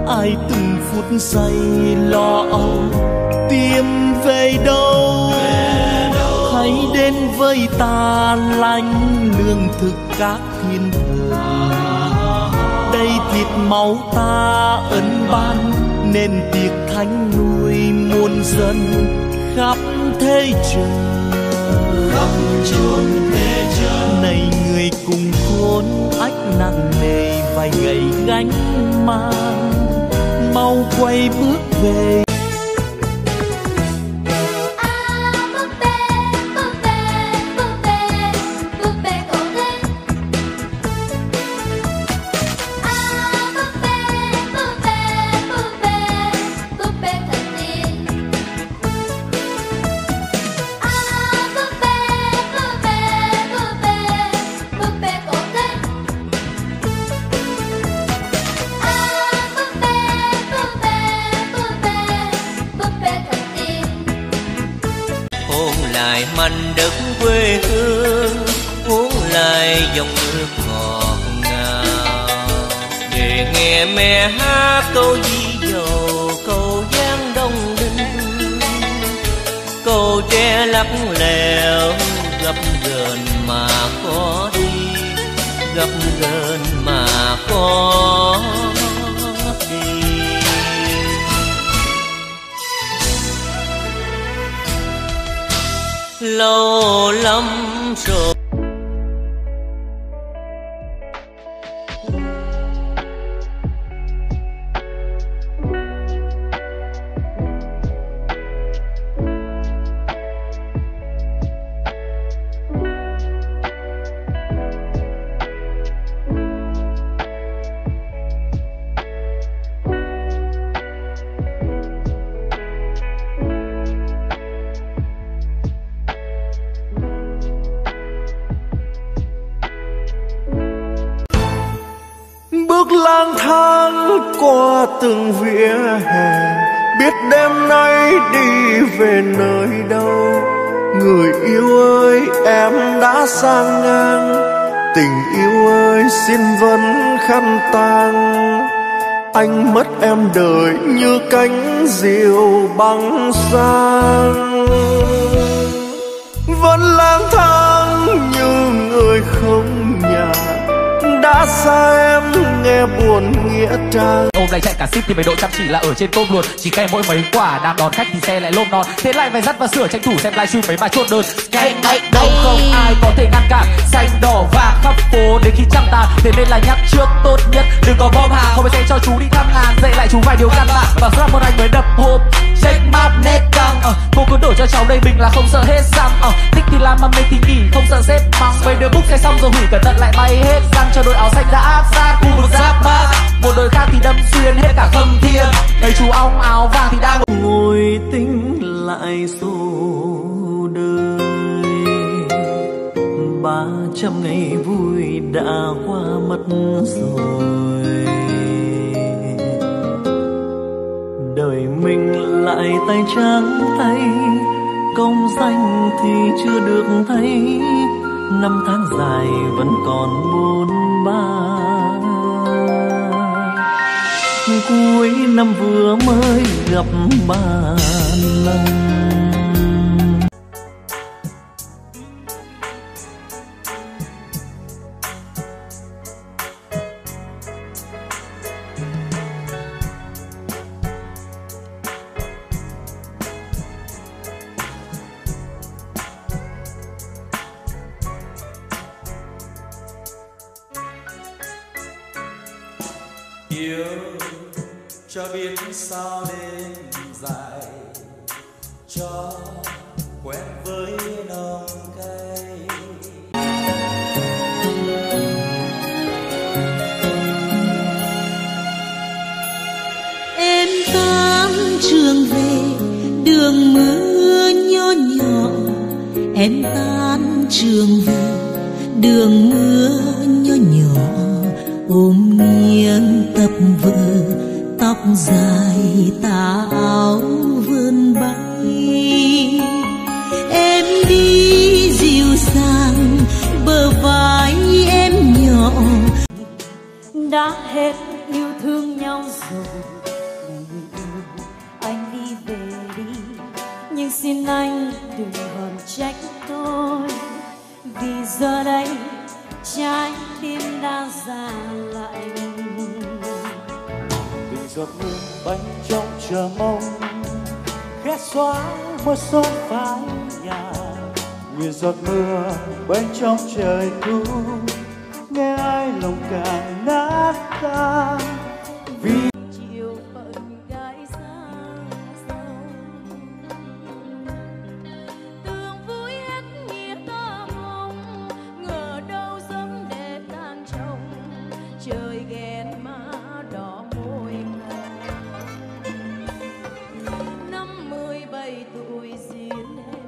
ai từng phút giây lo âu tìm về đâu. Hãy đến với ta lánh lương thực các thiên thần, đây thịt máu ta ân ban nên tiệc thánh nuôi muôn dân khắp thế trời. Khắp chốn thế trời này người cùng khốn ách nặng nề vài ngày gánh mang, mau quay bước về. Mảnh đất quê hương uống lại dòng nước ngọt ngào, để nghe mẹ hát câu di dầu câu giang đông đinh, câu tre lắc lẻo gấp gần mà khó đi, gấp gần mà khó đi. Lâu lắm rồi bước lang thang qua từng vỉa hè, biết đêm nay đi về nơi đâu. Người yêu ơi em đã sang ngang, tình yêu ơi xin vẫn khăn tang. Anh mất em đời như cánh diều băng sang, vẫn lang thang như người không nhà, đã xa em nghe buồn nghĩa trang. Ôm lại chạy cả ship thì mấy độ chăm chỉ là ở trên tôm luồn, chỉ kèm mỗi mấy quả đạp đón khách thì xe lại lôm non, thế lại phải dắt và sửa tranh thủ xem livestream mấy bài chốt đơn. Ngày ngày đâu không ai có thể ngăn cản, xanh đỏ vàng khắp phố đến khi trăng tàn, thế nên là nhắc trước tốt nhất đừng có bom hàng, không phải sẽ cho chú đi thăm ngàn, dạy lại chú vài điều căn bản và slap một anh mới đập hộp check map nét căng. Cô cứ đổ cho cháu đây mình là không sợ hết xăng, thích thì làm mà mê thì nghỉ không sợ xếp măng, mấy đứa book xe xong rồi hủy cẩn thận lại bay hết răng cho đội áo xanh đã áp sát khu vực giáp bát, một đội khác thì đâm xuyên hết cả Khâm Thiên, mấy chú ong áo vàng thì đang ngồi tính lại số đời. 300 ngày vui đã qua mất rồi, đời mình lại tay trắng tay, công danh thì chưa được thấy, năm tháng dài vẫn còn bôn ba. Cuối năm vừa mới gặp 3 lần. Yêu cho biết sao đêm dài, cho quen với nồng cay. Em tan trường về đường mưa nho nhỏ, em tan trường về đường mưa nho nhỏ, ôm nghiêng tập vợ tóc dài tà áo vươn bay. Em đi dịu dàng bờ vai em nhỏ, đã hết yêu thương nhau rồi giọt mưa bánh trong chờ mong khẽ xóa mưa sông phai nhà. Nguyện giọt mưa bên trong trời thu nghe ai lòng càng nát tan vì chiều phận gái xa xôi tương vui hết nghĩa ta hồng ngờ đâu sớm để tan trong trời ghen má đỏ môi hồng 57 tuổi duyên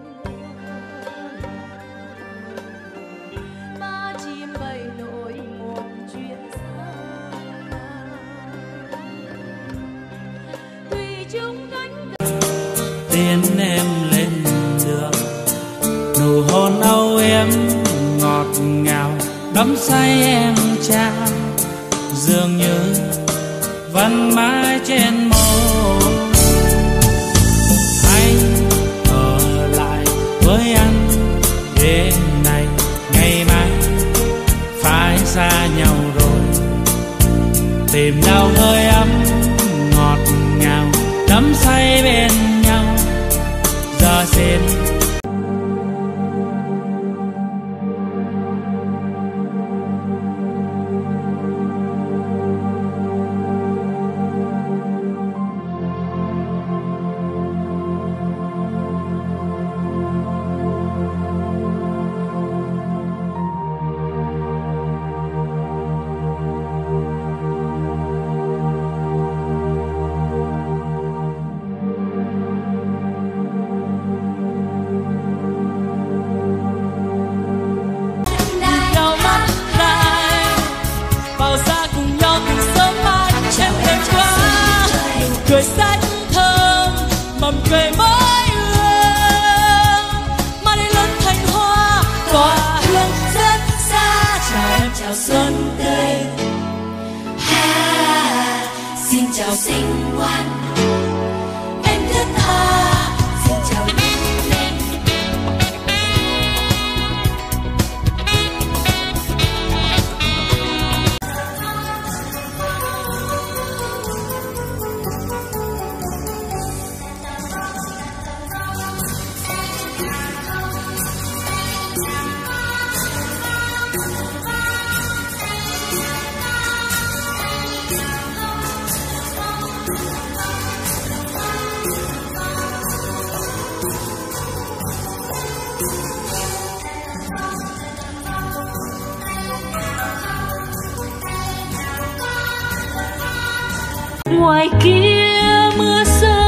ba chim bay nổi một chuyến xa tùy chung cánh tiến em lên đường, nụ hôn âu em ngọt ngào đắm say em trao dường như vẫn mãi trên môi. Hãy ở lại với anh đêm này, ngày mai phải xa nhau rồi, tìm đâu hơi ấm ngọt ngào đắm say bên nhau. Giờ xin cười xanh thơm mầm cười mới ươm mà đi lớn thành hoa tỏa hương rất xa. Chào em chào xuân tươi ha, xin chào sinh ngoan em thức tha, xin chào ngoài kia mưa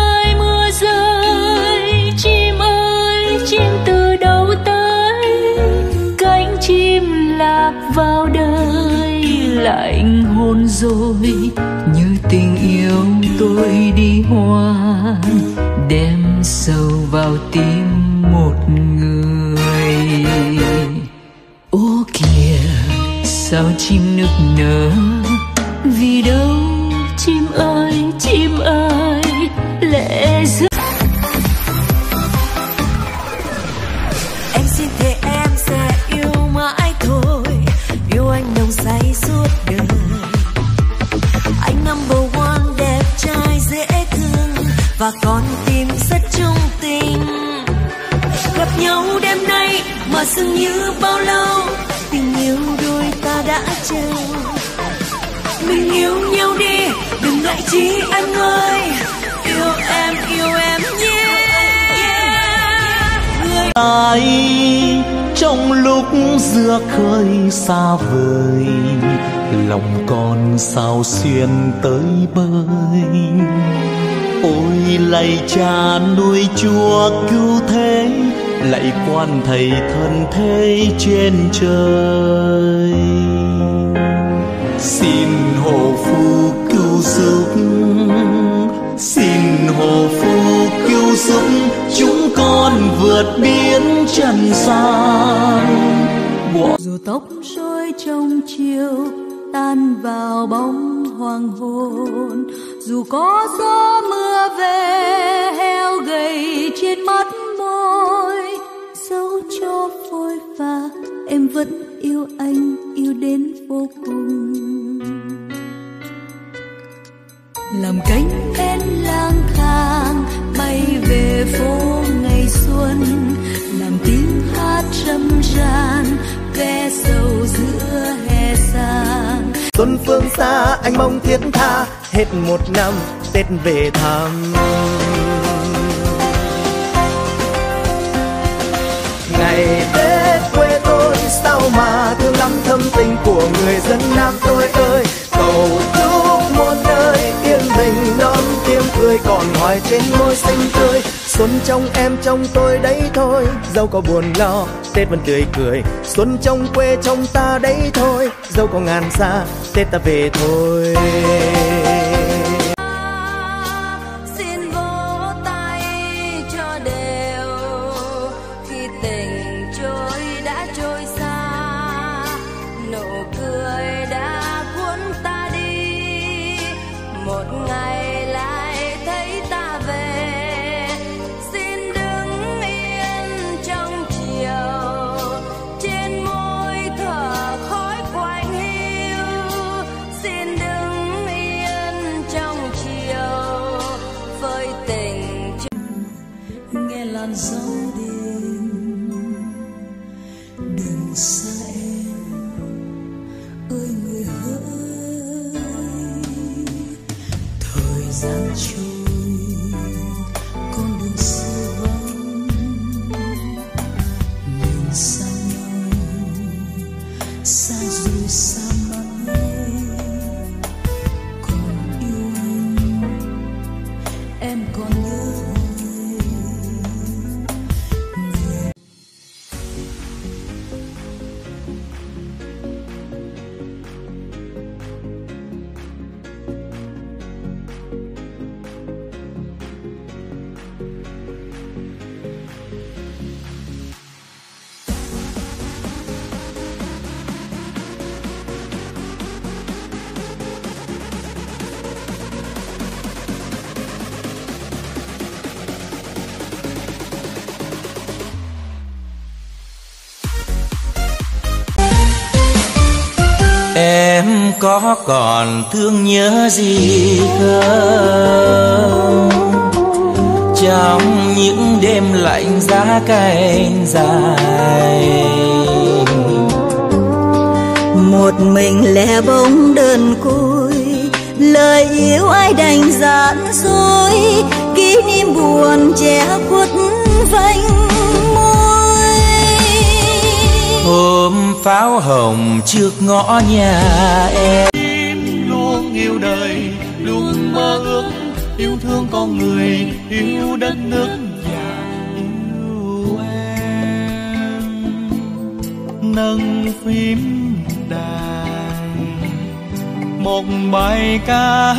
rơi chim ơi chim từ đâu tới cánh chim lạc vào đời lạnh hồn rồi như tình yêu tôi đi hoa đem sầu vào tim một người. Ô kìa sao chim nức nở vì đâu chim ơi lệ rơi. Em xin thề em sẽ yêu mãi thôi, yêu anh nồng say suốt đời. Anh number one đẹp trai dễ thương và con tim rất trung tình. Gặp nhau đêm nay mà dường như bao lâu tình yêu đôi ta đã chờ. Mình yêu nhau đi đừng ngại chi anh ơi, yêu em nhé. Người ai trong lúc giữa khơi xa vời lòng con sao xuyên tới bơi. Ôi lạy cha nuôi chúa cứu thế, lạy quan thầy thân thế trên trời. Xin hộ phù cứu giúp, xin hộ phù cứu giúp chúng con vượt biển trần gian. dù tóc rối trong chiều tan vào bóng hoàng hôn, dù có gió mưa về heo gầy trên mắt môi, dẫu cho phôi pha em vẫn yêu anh, yêu đến vô cùng. làm cánh én lang thang bay về phố ngày xuân, làm tiếng hát râm ran ve sầu giữa hè sang. Xuân phương xa anh mong thiết tha, hết một năm Tết về thăm. Ngày Tết quê tôi sao mà thương lắm thâm tình của người dân Nam tôi ơi. Cầu chúc muôn nơi yên bình đón tiếng cười còn hoài trên môi xinh tươi. Xuân trong em trong tôi đấy thôi, dẫu có buồn lo Tết vẫn tươi cười. Xuân trong quê trong ta đấy thôi, dẫu có ngàn xa Tết ta về thôi. Xin vỗ tay cho đều khi tình trôi đã trôi xa, nụ cười đã cuốn ta đi, một ngày lại thấy ta về. Xin đứng yên trong chiều, trên môi thở khói quạnh hiu. Xin đứng yên trong chiều, phơi tình nghe làn gió đêm. Đừng xa em ơi người hỡi, thời gian trôi con đường xưa vắng, nhìn xa nhau xa rồi xa mãi. Còn yêu anh em còn nhớ người. Em có còn thương nhớ gì không? Trong những đêm lạnh giá canh dài, Một mình lẻ bóng đơn côi, lời yêu ai đành dạn dối, kỷ niệm buồn che khuất vành môi. hôm pháo hồng trước ngõ nhà em. Luôn yêu đời, luôn mơ ước, yêu thương con người, yêu đất nước và yêu em. Nâng phím đàn một bài ca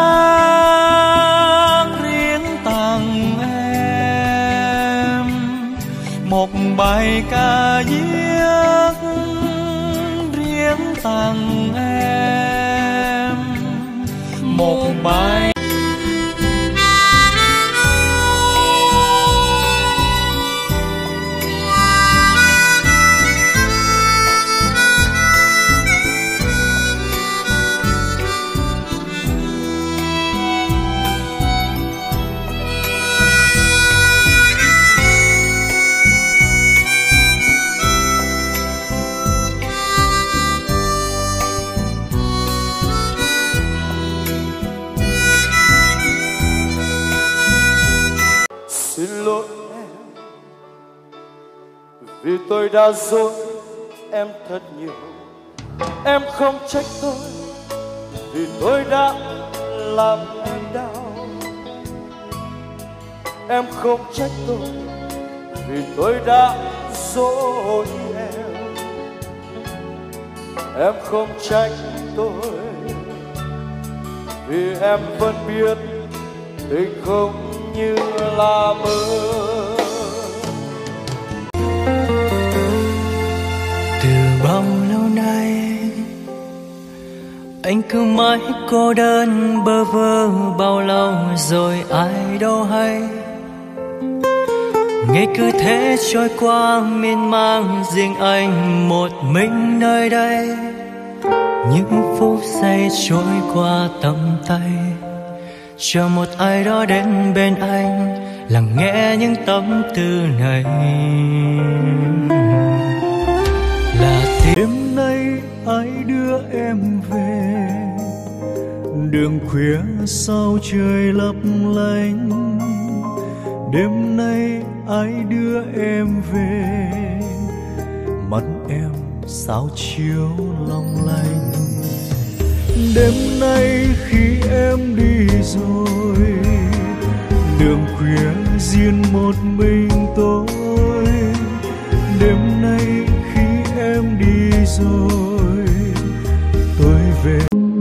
hát riêng tặng em, một bài ca viết riêng tặng em, một bài. Xin lỗi em vì tôi đã dối em thật nhiều. Em không trách tôi vì tôi đã làm em đau. Em không trách tôi vì tôi đã dối em. Em không trách tôi vì em vẫn biết tình không như là mơ. Từ bao lâu nay anh cứ mãi cô đơn bơ vơ, bao lâu rồi ai đâu hay. Ngày cứ thế trôi qua miên man, riêng anh một mình nơi đây. Những phút giây trôi qua tầm tay, Chờ một ai đó đến bên anh, lắng nghe những tâm tư này. Là đêm nay ai đưa em về, đường khuya sao trời lấp lánh. Đêm nay ai đưa em về, mắt em sao chiếu long lanh. Đêm nay khi em đi rồi, đường khuya riêng một mình tôi. Đêm nay khi em đi rồi, tôi về.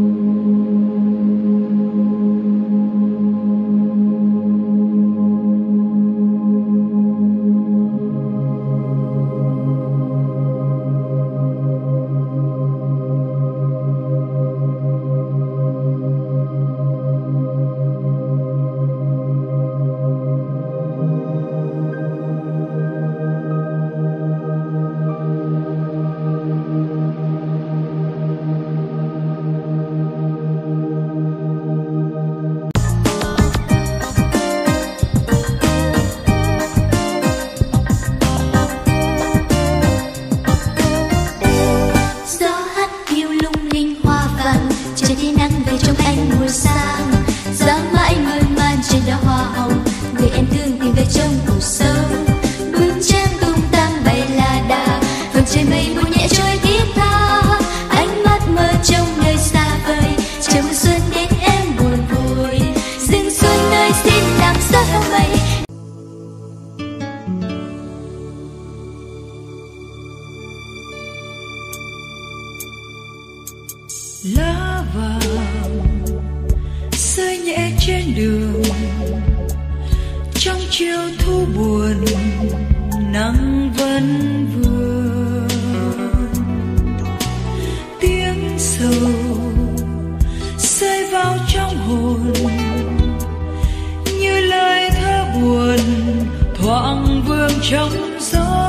Lá vàng rơi nhẹ trên đường, trong chiều thu buồn nắng vẫn vương. Tiếng sầu rơi vào trong hồn, như lời thơ buồn thoảng vương trong gió.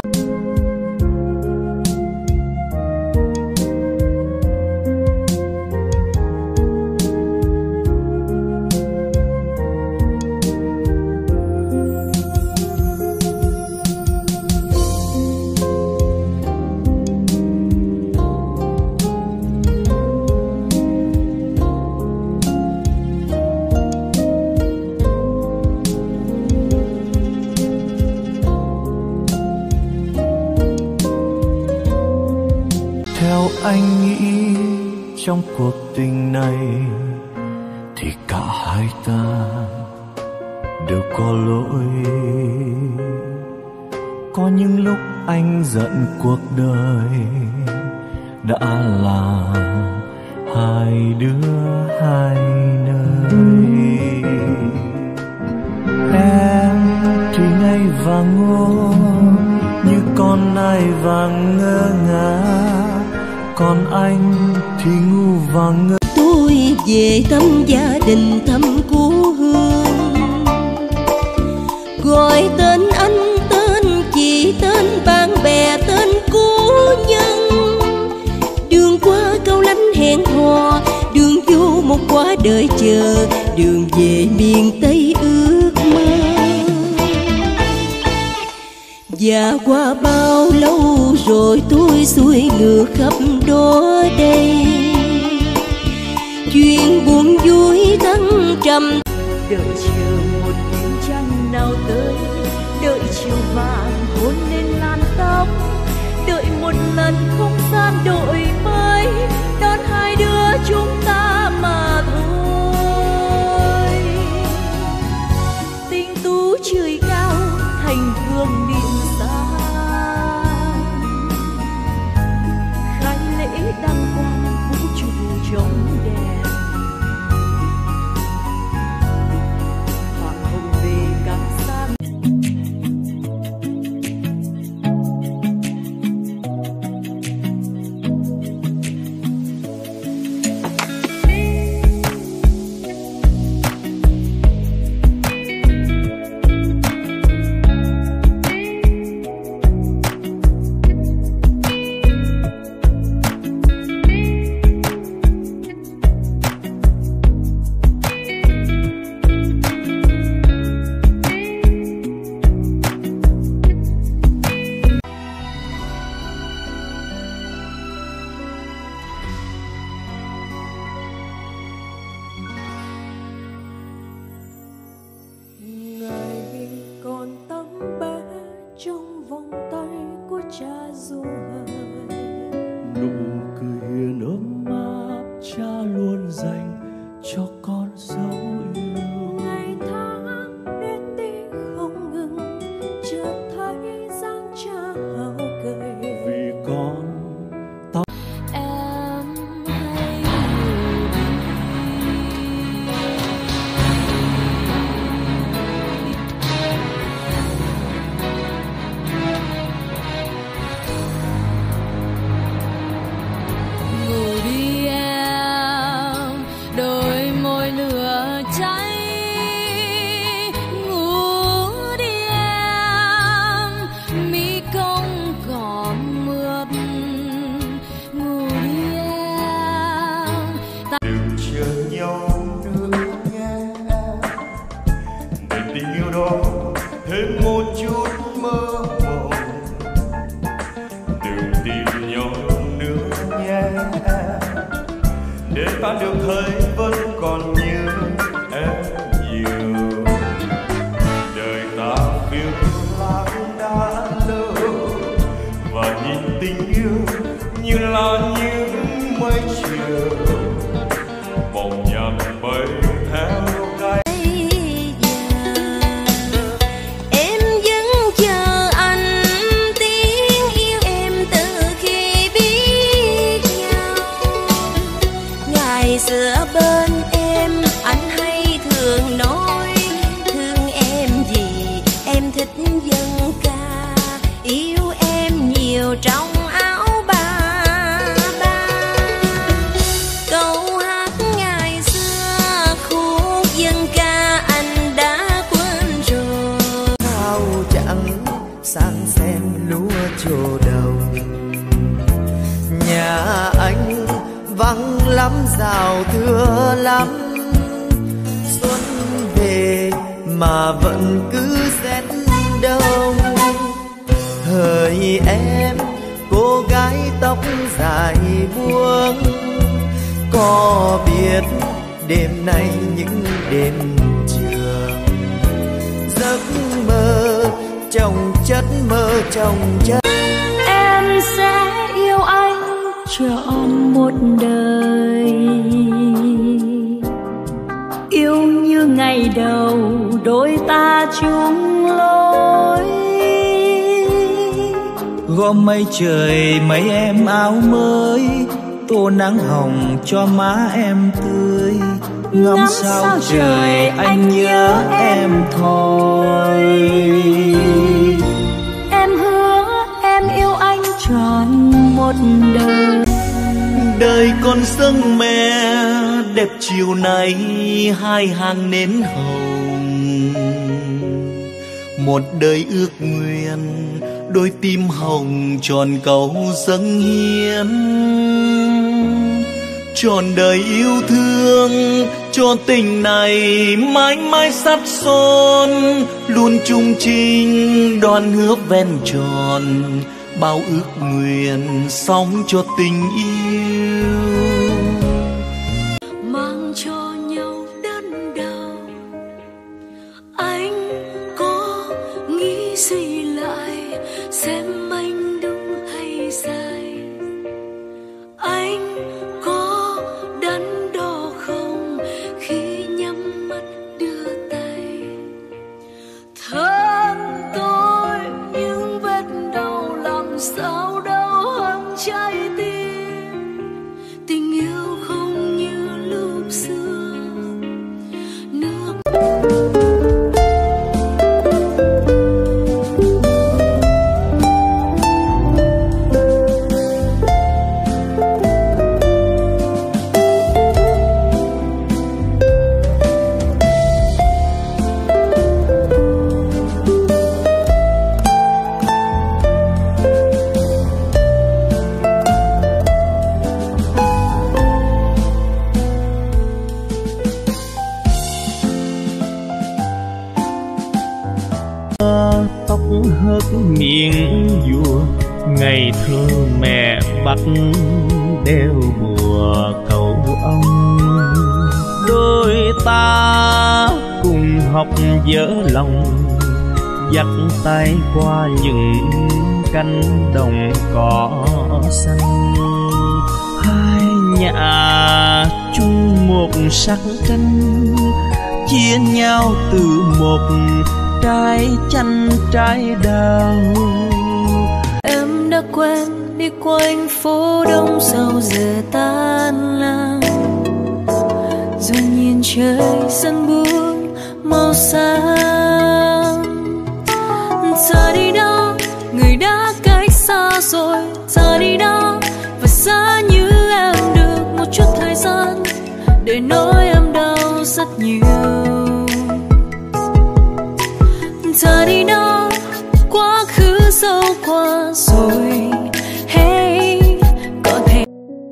Theo anh nghĩ trong cuộc tình này thì cả hai ta đều có lỗi. Có những lúc anh giận cuộc đời đã làm hai đứa hai nơi. Em thì ngây và ngô như con nai vàng ngơ ngác, còn anh thì ngu và ngơ. Tôi về thăm gia đình thăm cố hương, gọi tên anh tên chị tên bạn bè tên cố nhân. Đường qua câu lánh hẹn hò, đường vô một quả đời chờ, đường về miền Tây ước mơ. Và qua bao lâu rồi tôi xuôi ngược khắp đó đây, chuyện buồn vui thăng trầm. Đợi chờ một đêm trăng nào tới, đợi chiều vàng hôn lên làn tóc, đợi một lần không gian đổi mới đón hai đứa chúng ta mà thôi. Tình tú trời cao thành vương điện xa, khai lễ đăng quang vũ trụ trong đèn. Hoàng hậu về càng xa. nụ cười hiền ấm áp cha luôn dành cho con dấu yêu. Ngày tháng đến đi không ngừng, chợt thấy dáng cha hao gầy. Vì con Em hãy ngủ đi em, đôi môi lửa cháy. Ngủ đi em, mi công còn mượt. Ngủ đi em. Đừng chờ nhau nữa nhé, để tình yêu đó thêm một chút mơ mộng. Đừng tìm nhau nữa nhé, để ta được thấy vẫn còn nhớ em nhiều. Đời ta phiêu lãng đã lâu, và nhìn tình yêu như là những mây chiều bồng nhầm bay theo cái. Em vẫn chờ anh, tiếng yêu em từ khi biết nhau. Ngày xưa bên em, anh hay thường nói thương em gì em thích dân ca, yêu em nhiều trong áo bà ba. Câu hát ngày xưa khúc dân ca anh đã quên rồi. Sao chẳng sang xem lúa trổ đầu, nhà anh vắng lắm rào thưa lắm. Xuân về mà vẫn cứ rét đông. Hỡi em cô gái tóc dài buông, có biết đêm nay những đêm trường giấc mơ chồng chất mơ chồng chất. Em sẽ yêu anh trọn một đời, yêu như ngày đầu đôi ta chung lối. Gom mây trời mấy em áo mới, tô nắng hồng cho má em tươi. Ngắm sao trời anh nhớ em thôi. Em hứa em yêu anh trọn một đời. đời con sông mẹ đẹp chiều nay hai hàng nến hồng. Một đời ước nguyện đôi tim hồng tròn cầu dâng hiến. Trọn đời yêu thương cho tình này mãi mãi sắt son. Luôn chung trình đoàn hứa ven tròn, bao ước nguyện sống cho tình yêu. Mang cho nhau đớn đau, anh có nghĩ gì lại xem anh đúng hay sai? Anh có đắn đo không khi nhắm mắt đưa tay? Thân tôi những vết đau làm sao đau hơn trái tim. Tình yêu không như lúc xưa nước. Tóc hớt miệng vua, ngày thơ mẹ bắt đeo bùa cầu ông. Đôi ta cùng học dở lòng, dắt tay qua những cánh đồng cỏ xanh. nhà chung một sắc canh, chia nhau từ một trái chanh trái đào. Em đã quen đi quanh phố đông sau giờ tan làm, rồi nhìn trời dần buông màu sáng. Giờ đi đâu, người đã cách xa rồi. Giờ đi đâu, và xa như em được một chút thời gian để nói em đau rất nhiều. Giờ đi đâu, quá khứ dẫu qua rồi. Hey, có thể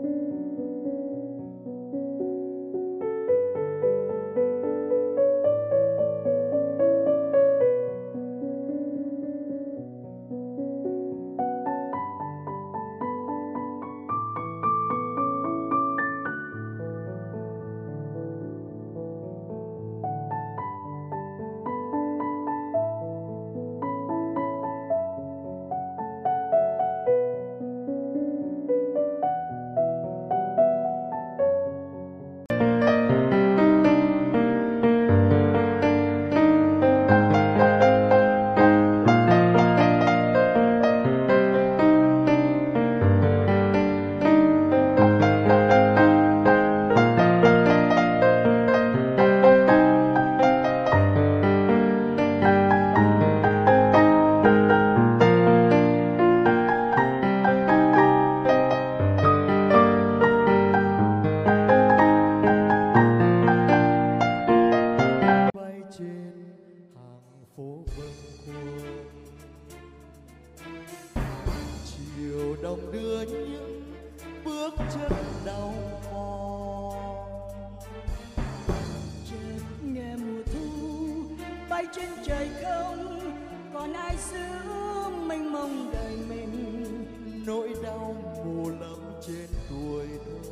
trên trời không còn ai giữ mênh mông đời mình, nỗi đau mù lắm trên tuổi thơ.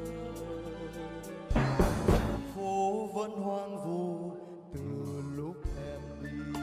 Phố vẫn hoang vu từ lúc em đi.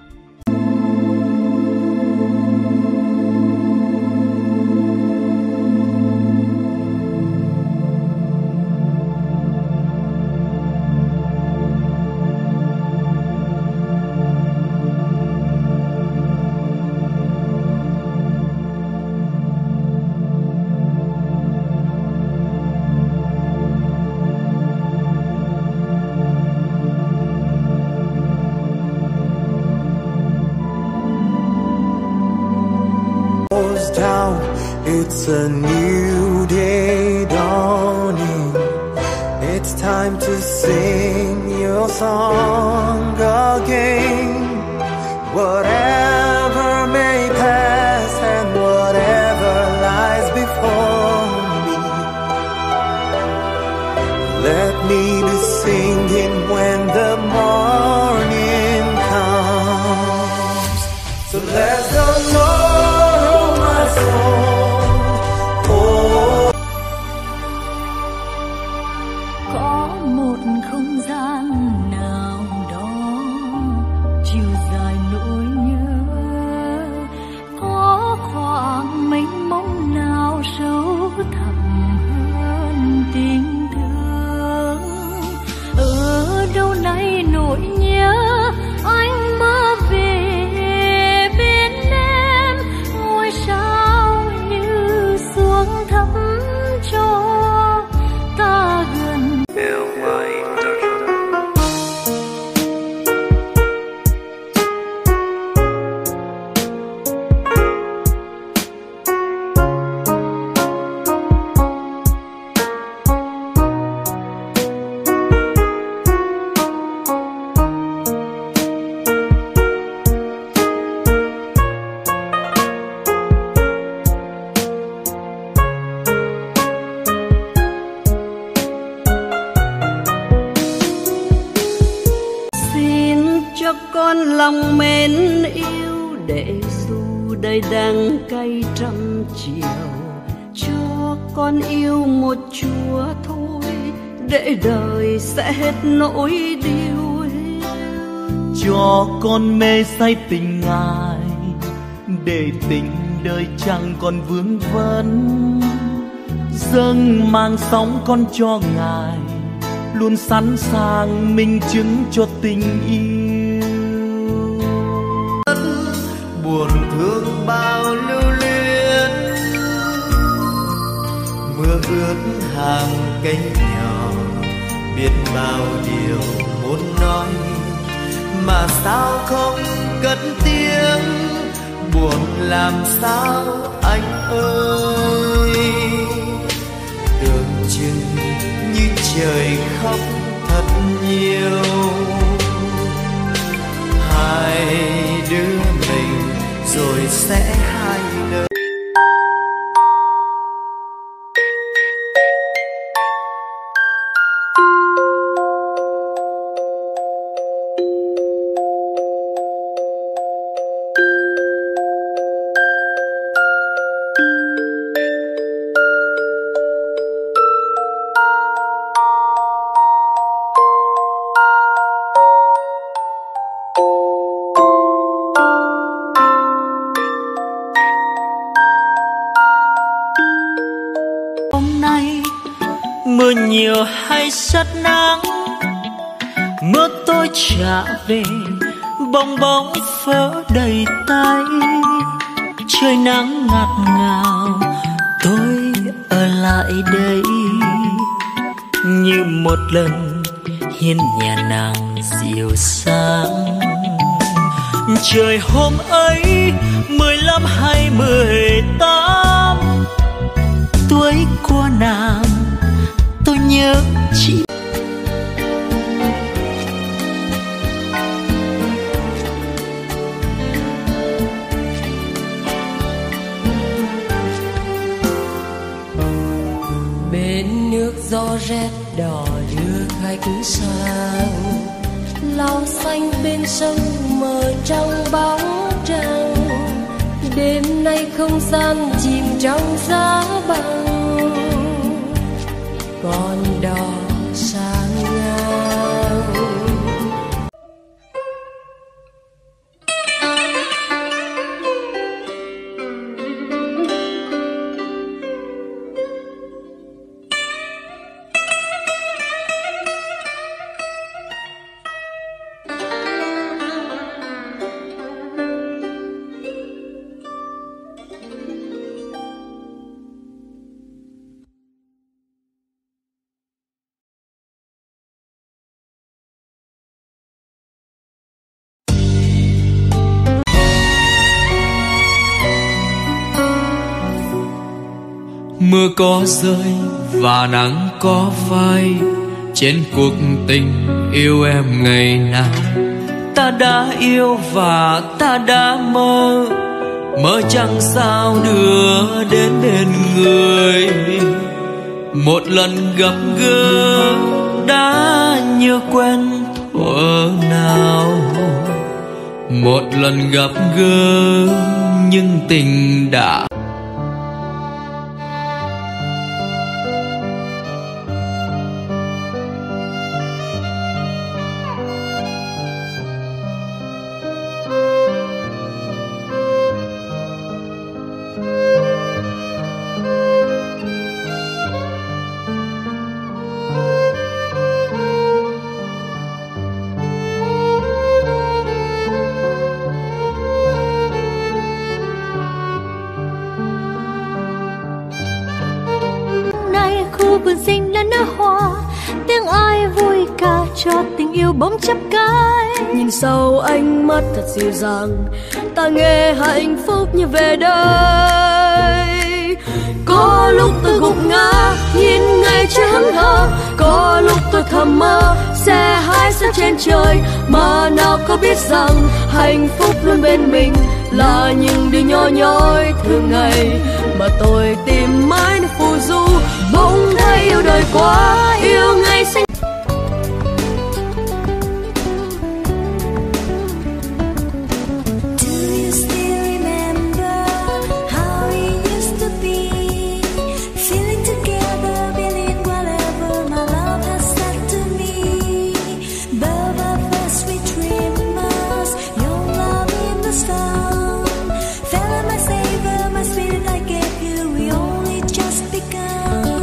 It's a new day dawning. It's time to sing your song again. Whatever may pass and whatever lies before me, let me be singing when the morning comes. So let the Lord hold my soul. Không gian nào đó chiều dài nỗi nhớ, có khoảng mênh mông nào sâu thẳm hơn tình thương. Ở đâu nay nỗi nhớ anh mơ về bên em, ngôi sao như xuống thắm cho ta gần. Con lòng mến yêu để dù đời đắng cay trăm chiều, cho con yêu một Chúa thôi để đời sẽ hết nỗi điều hiu. Cho con mê say tình Ngài để tình đời chẳng còn vướng vấn, dâng mang sóng con cho Ngài, luôn sẵn sàng minh chứng cho tình yêu. Buồn thương bao lưu luyến, mưa ướt hàng cây nhỏ, biết bao điều muốn nói mà sao không cất tiếng. Buồn làm sao anh ơi, tưởng chừng như trời khóc thật nhiều. Hai đứa mình rồi sẽ hai nơi. Mưa nhiều hay rất nắng, mưa tôi trả về bong bóng vỡ đầy tay. Trời nắng ngạt ngào, tôi ở lại đây như một lần hiên nhà nàng dịu sáng. Trời hôm ấy 15 hay 18, tuổi của nàng tôi nhớ chị. Bên nước gió rét đỏ đưa khách sang, lau xanh bên sông mờ trong bóng trăng. Đêm nay không gian chìm trong giá băng, con đò sang ngang. Mưa có rơi và nắng có phai trên cuộc tình yêu em ngày nào. Ta đã yêu và ta đã mơ, mơ chẳng sao đưa đến bên người. Một lần gặp gỡ đã như quen thuở nào, một lần gặp gỡ nhưng tình đã. Vườn xinh đã nở hoa, tiếng ai vui ca cho tình yêu bỗng chắp cánh. Nhìn sau ánh mắt thật dịu dàng, ta nghe hạnh phúc như về đây. Có lúc tôi gục ngã nhìn ngày chưa hững hờ, có lúc tôi thầm mơ sẽ hai sao trên trời. Mà nào có biết rằng hạnh phúc luôn bên mình là những điều nhỏ nhói thường ngày mà tôi tìm mãi nơi phù du. Bỗng thấy yêu đời quá, yêu ngày xanh. Fell on my savior, my spirit I gave you, we only just begun.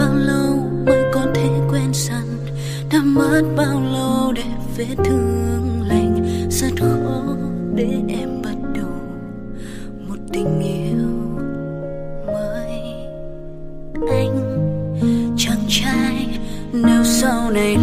bao lâu mới có thể quen dần, đã mất bao lâu để vết thương lành, rất khó để em bắt đầu một tình yêu mới. Anh chàng trai nếu sau này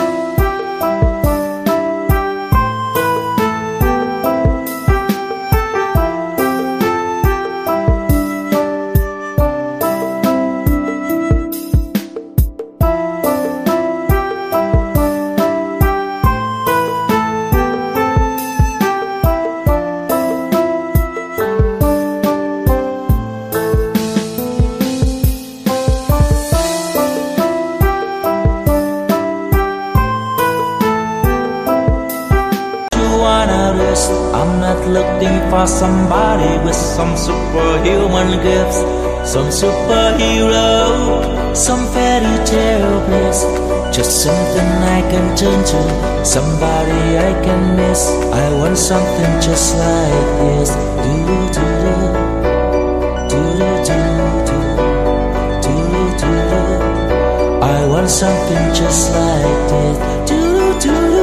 I'm not looking for somebody with some superhuman gifts, some superhero, some fairy tale bliss. Just something I can turn to, somebody I can miss. I want something just like this. Do do do do do do do do do. I want something just like this. Do do do.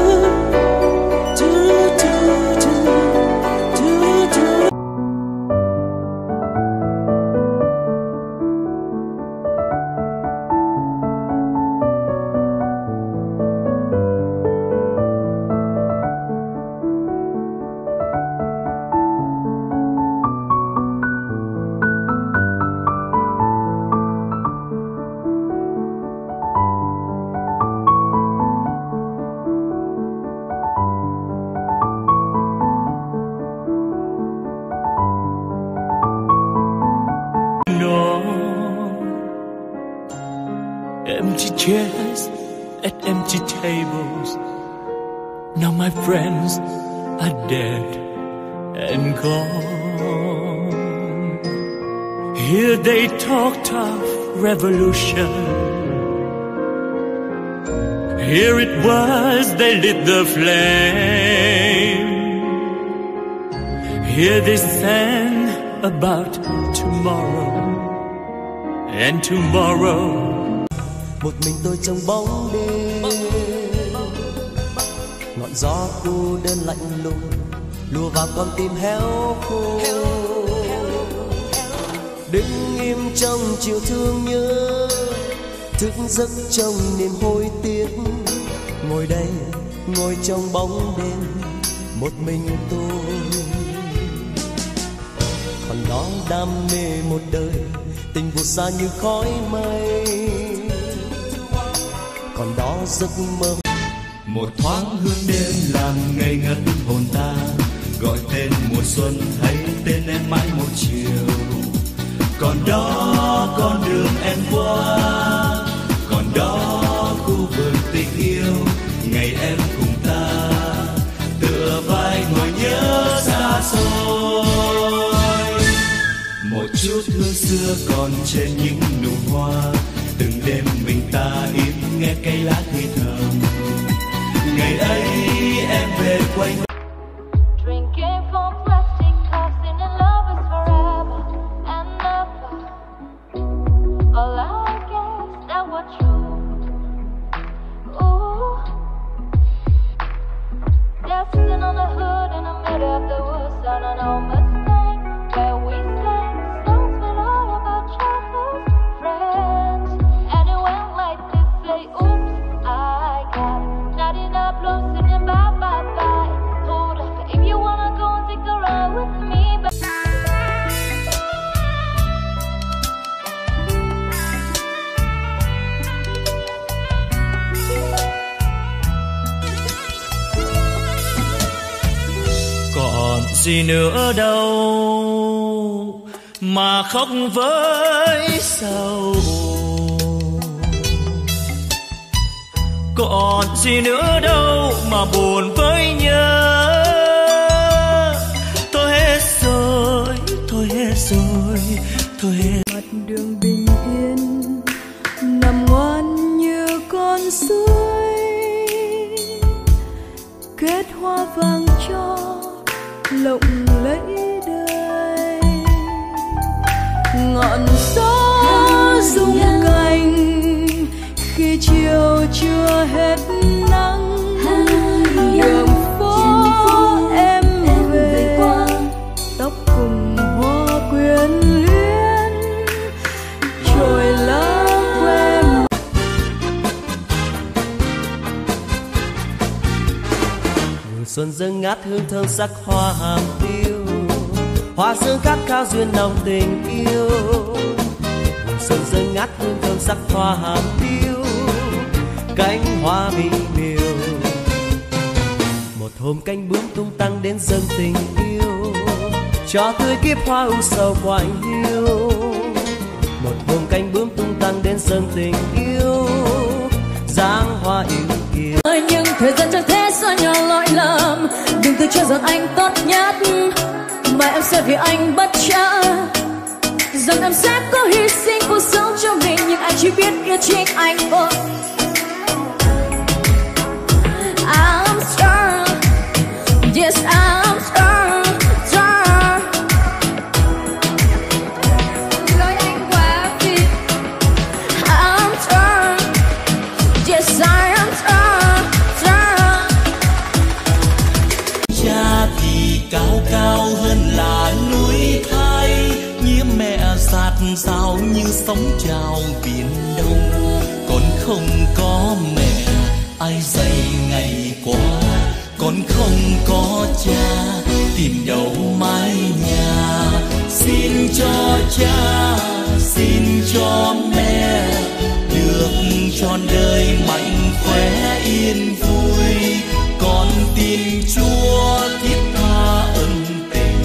Empty chairs at empty tables. Now my friends are dead and gone. Here they talked of revolution. Here it was they lit the flame. Here they sang about tomorrow and tomorrow. Một mình tôi trong bóng đêm, ngọn gió cô đơn lạnh lùng lùa vào con tim héo khô. Đứng im trong chiều thương nhớ, thức giấc trong niềm hối tiếc. Ngồi đây, ngồi trong bóng đêm, một mình tôi. Còn đó đam mê một đời, tình vụt xa như khói mây. Còn đó giấc mơ. Một thoáng hương đêm làm ngây ngất hồn ta, gọi tên mùa xuân hay tên em mãi một chiều. Còn đó con đường em qua, còn đó khu vườn tình yêu, ngày em cùng ta tựa vai ngồi nhớ xa xôi. Một chút hương xưa còn trên những nụ hoa, từng đêm mình ta im nghe cây lá tươi thơm. Ngày ấy em về quanh gì nữa đâu mà khóc với sầu. Còn gì nữa đâu mà buồn với nhớ. Thôi hết rồi, thôi hết rồi, thôi hết. Mặt đường bình yên nằm ngoan như con suối, kết hoa vàng cho lộng lẫy đời. Ngọn gió rung cành chưa hết nắng. Đường phố em về qua, tóc cùng hoa quyến luyến trôi lá quê. Mùa xuân dâng ngát hương thơm sắc hoa hàm tiêu, hoa sương khát khao duyên nồng tình yêu. Mùa xuân dâng ngát hương thơm sắc hoa hàm tiêu, cánh hoa mỹ miều. Một hôm cánh bướm tung tăng đến dâng tình yêu, cho tươi kiếp hoa u sầu quạnh hiu. Một hôm cánh bướm tung tăng đến dâng tình yêu, dáng hoa yêu kiều. Nhưng thời gian chẳng thế sao nhỏ lỗi lầm, đừng tự cho rằng anh tốt nhất mà em sẽ vì anh bất chấp, rằng em sẽ có hy sinh cuộc sống cho mình, nhưng anh chỉ biết yêu chính anh thôi. I'm strong, yes I'm strong, strong. Lối anh quá phiền. I'm strong, yes I'm strong, strong. Cha thì cao cao hơn là núi Thái, nhiễm mẹ giạt rào như sóng trào biển đông. Con không có mẹ ai dạy ngày qua, con không có cha tìm đâu mái nhà. Xin cho cha, xin cho mẹ được trọn đời mạnh khỏe yên vui. Con tin Chúa thiết tha ân tình.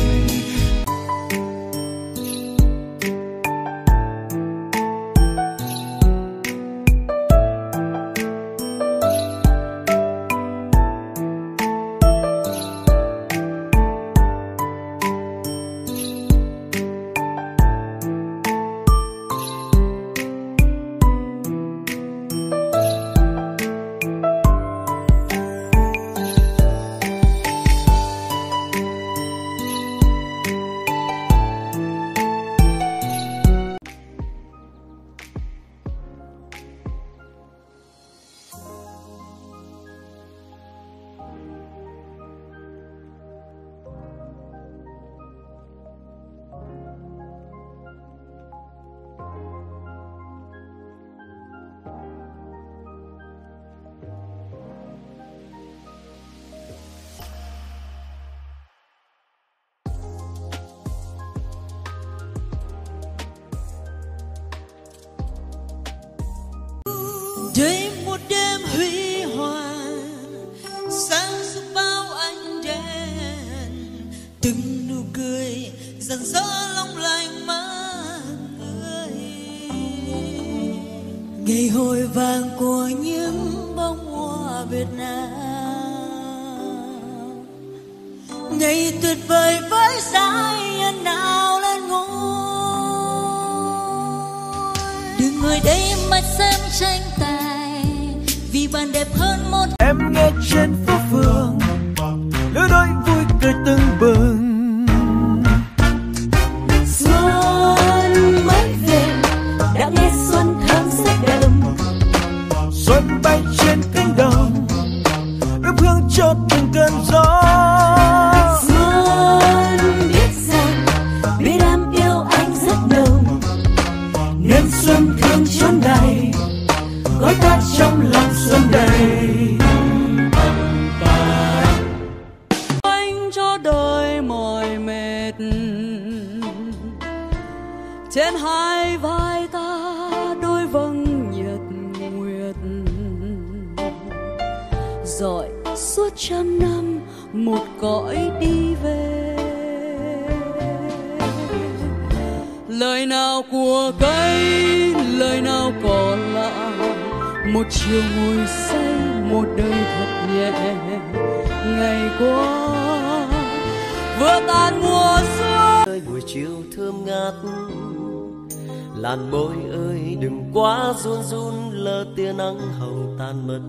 Đây một đêm huy hoàng, sáng giúp bao ánh đèn, từng nụ cười rạng rỡ long lanh mắt người. Ngày hồi vàng của những bông hoa Việt Nam, ngày tuyệt vời với giai nhân nào lên ngôi. Đừng ngồi đây mà xem tranh tài, vì bạn đẹp hơn một. Em nghe trên phố phường lứa đôi vui cười tưng bừng. Xuân mới về đã nghe xuân thơm sắc đậm, Xuân bay trên cánh đồng ướp hương cho từng cơn gió. Xuân biết rằng biết em yêu anh rất nồng, nên xuân thương chốn này gói ta trong lòng xuân đầy. Anh cho đời mỏi mệt, trên hai vai ta đôi vầng nhật nguyệt, dọi suốt trăm năm một cõi đi về. Lời nào của cây, lời nào cỏ lạ, một chiều ngồi say một đời thật nhẹ. Ngày qua vừa tan mùa xuân, ơi buổi chiều thơm ngát, làn môi ơi đừng quá run run lỡ tia nắng hồng tan mất.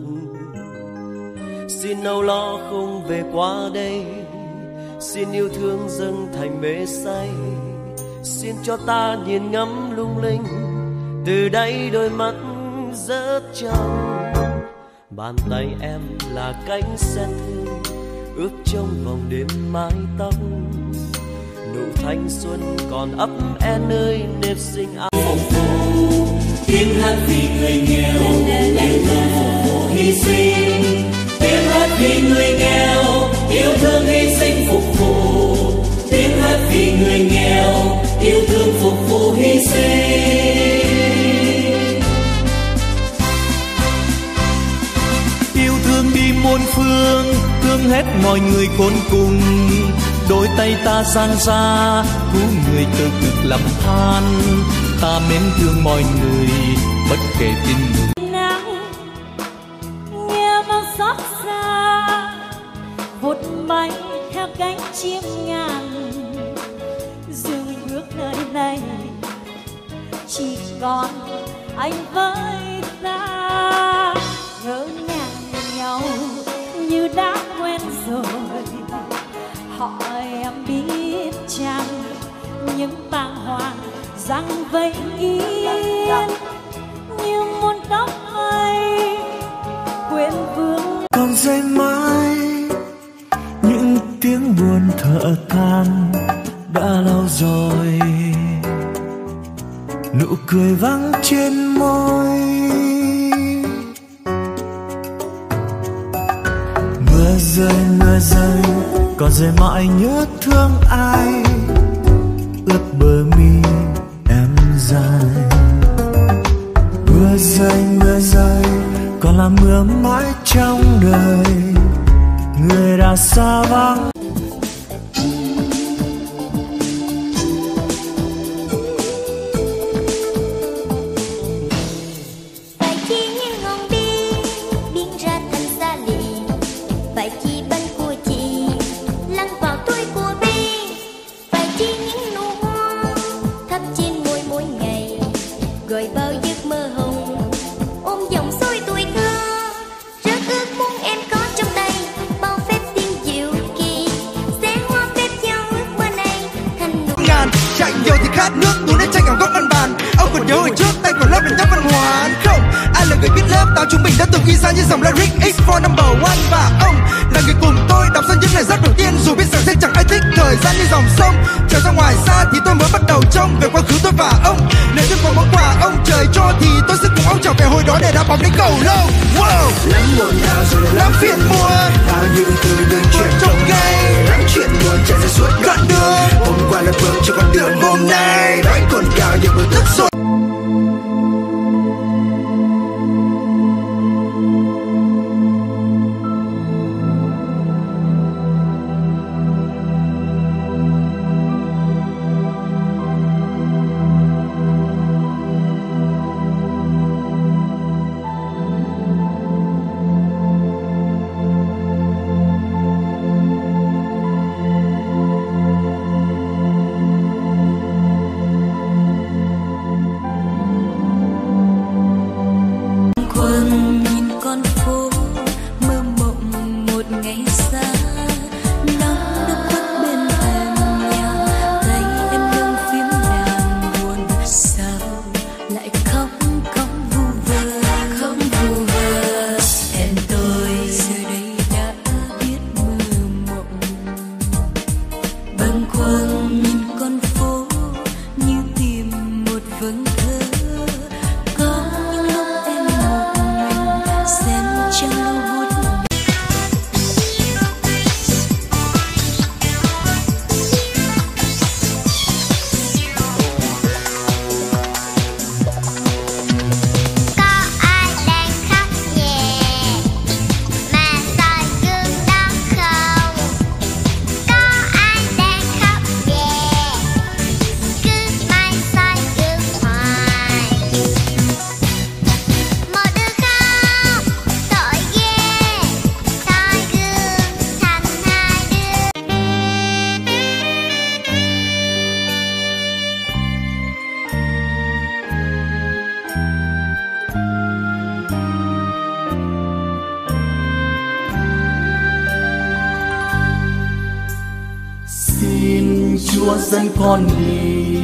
Xin âu lo không về qua đây, xin yêu thương dâng thành mê say. Xin cho ta nhìn ngắm lung linh, từ đây đôi mắt rất trong Bàn tay em là cánh sen thương ướt trong vòng đêm mái tóc. Nụ thanh xuân còn ấp en ơi nếp sinh áo phục vụ. Tiếng hát vì người nghèo, yêu thương phục vụ hy sinh. Tiếng hát vì người nghèo, yêu thương hy sinh phục vụ. Tiếng hát vì người nghèo, yêu thương phục vụ hy sinh. Yêu thương đi muôn phương, thương hết mọi người khốn cùng. Đôi tay ta dang ra, cứu người từ cực lầm than. Ta mến thương mọi người, bất kể tin mừng. Nghe bao xót xa, vụt bay theo cánh chim ngàn. Dừng bước nơi này, chỉ còn anh với ta. Ngỡ ngàng nhau như đã quen rồi. Hỏi em biết chăng những bàng hoàng giăng vây yên như muôn tóc mây quên vương. Còn rơi mãi những tiếng buồn thở than đã lâu rồi, nụ cười vắng trên môi. Mưa rơi còn rơi mãi nhớ thương ai, ướt bờ mi em dài. Mưa rơi còn là mưa mãi trong đời, người đã xa vắng. Chạy nhiều thì khát nước, tú nên tranh cả góc văn bàn. Ông còn nhớ hồi trước tay còn lớp được nhắc văn hóa không? Ai là người viết lớp tao chúng mình đã từng ghi ra những dòng lyric X for number one. Và ông là người cùng tôi đọc ra những lời rất đầu tiên. Dù biết rằng sẽ chẳng ai thích thời gian như dòng sông. Trở ra ngoài xa thì tôi mới bắt đầu trông về quá khứ tôi và ông. Nếu như có món quà ông trời cho thì tôi sẽ cùng ông trở về hồi đó để đá bóng đến cầu lâu. Wow. Lắm buồn nào rồi lắm phiền muộn, bao nhiêu từ đường chuyện trong ngày. Lắm chuyện buồn chạy ra suốt đoạn đường. Hôm qua là bước cho con đường hôm nay vẫn còn cao nhưng bước thức rồi. Chúa dẫn con đi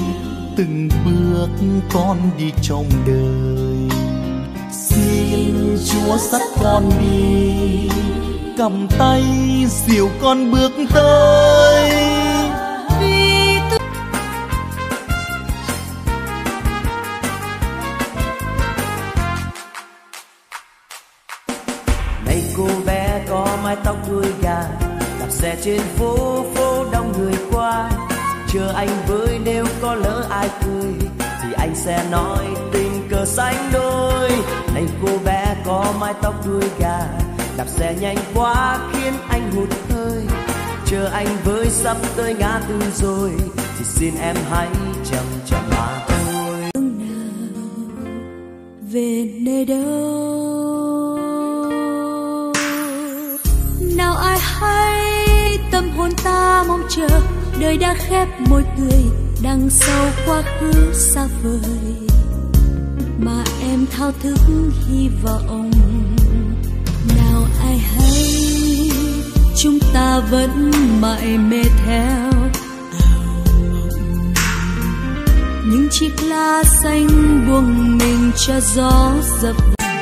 từng bước con đi trong đời. Xin Chúa búa sắt con đi, cầm tay dìu con bước tới. Này cô bé có mái tóc đuôi gà, đạp xe trên phố, phố đông người qua. Chờ anh với, nếu có lỡ ai cười thì anh sẽ nói tình cờ sánh đôi. Này cô bé có mái tóc đuôi gà, đạp xe nhanh quá khiến anh hụt hơi. Chờ anh với, sắp tới ngã tư rồi thì xin em hãy chậm chậm mà thôi. Về nơi đâu nào ai hay, tâm hồn ta mong chờ. Đời đã khép môi cười đằng sau quá khứ xa vời, mà em thao thức hy vọng. Nào ai hay chúng ta vẫn mải mê theo ảo mộng, những chiếc lá xanh buông mình cho gió dập.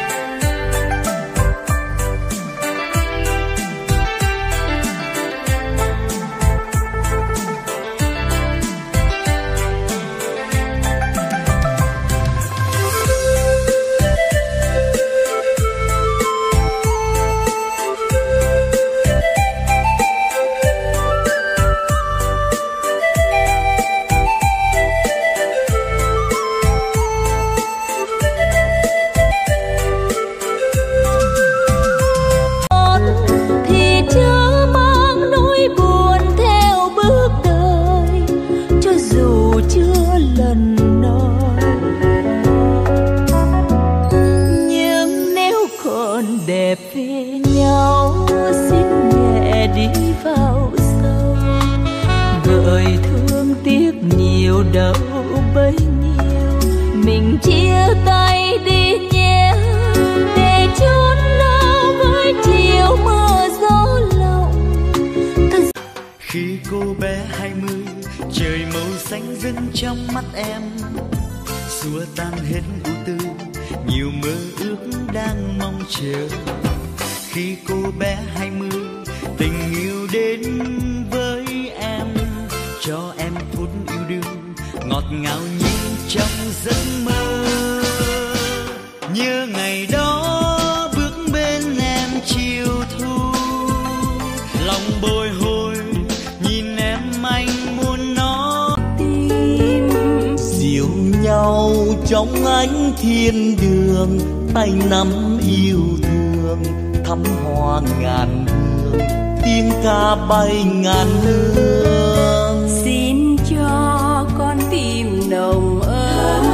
Trong ánh thiên đường, tay nắm yêu thương, thắm hoa ngàn hương, tiếng ca bay ngàn hương. Xin cho con tim nồng ấm,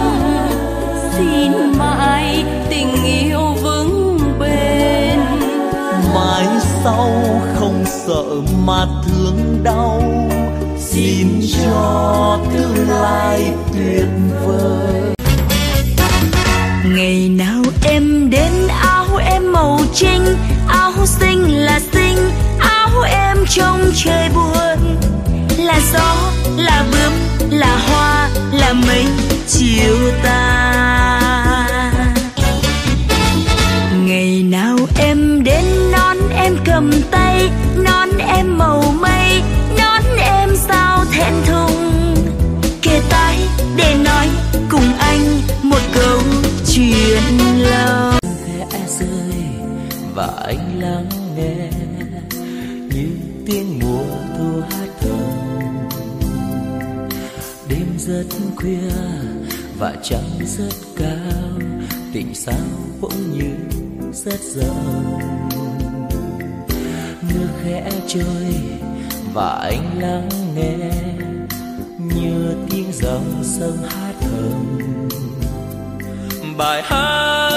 xin mãi tình yêu vững bền. Mãi sau không sợ mà thương đau, xin cho tương lai tuyệt vời. Ngày nào em đến áo em màu trinh, áo xinh là xinh, áo em trong trời buồn. Là gió, là bướm, là hoa, là mây chiều tà. Ngày nào em đến nón em cầm tay, nón em màu mây, nón em sao thẹn thùng. Kề tai để nói cùng anh một câu chuyện lâu. Khẽ rơi và anh lắng nghe như tiếng mùa thu hát thầm. Đêm rất khuya và trăng rất cao, tình sao bỗng như rất rộng. Mưa khẽ trôi và anh lắng nghe như tiếng dòng sông hát thầm. Bài hát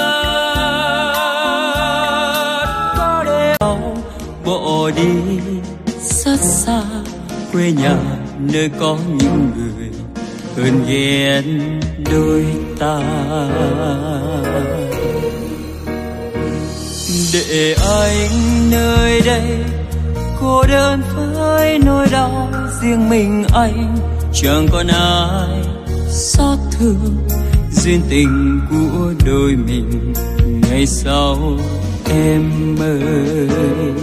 có đêm bỏ đi rất xa quê nhà, nơi có những người hơn ghen đôi ta. Để anh nơi đây cô đơn với nỗi đau riêng mình anh, chẳng còn ai xót thương duyên tình của đôi mình ngày sau em ơi.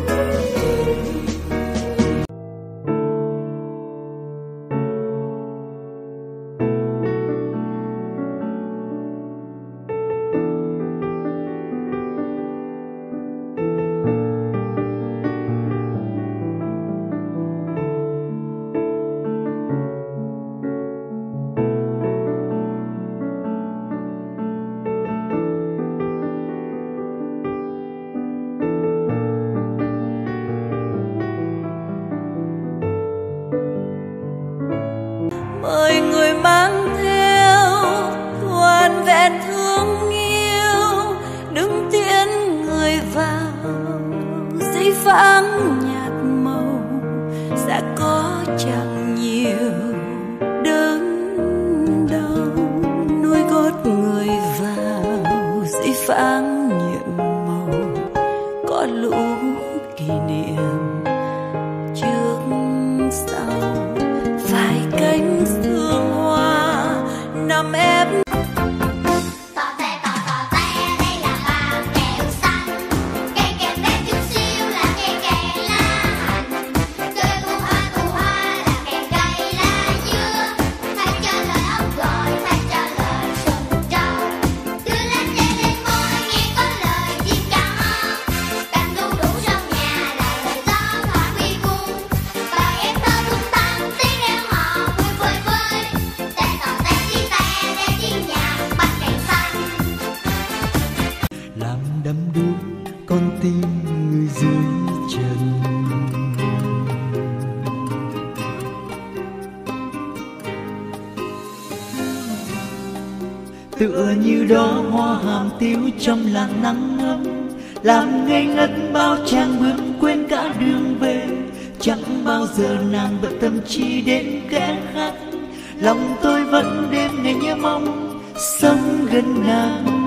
mời người mang theo toàn vẹn thương yêu, đứng tiễn người vào giấy vắng nhạt màu, sẽ có chẳng nhiều đớn đau nuôi gót người vào giấy vắng nhiệm màu, có lũ kỷ niệm trước sau vài cánh hương hoa nằm ép. đắm đuối con tim người dưới trần. Tựa như đó hoa hàm tiếu trong làn nắng ấm, làm ngây ngất bao chàng bước quên cả đường về. Chẳng bao giờ nàng bận tâm chi đến kẻ khác, lòng tôi vẫn đêm ngày nhớ mong sống gần nàng.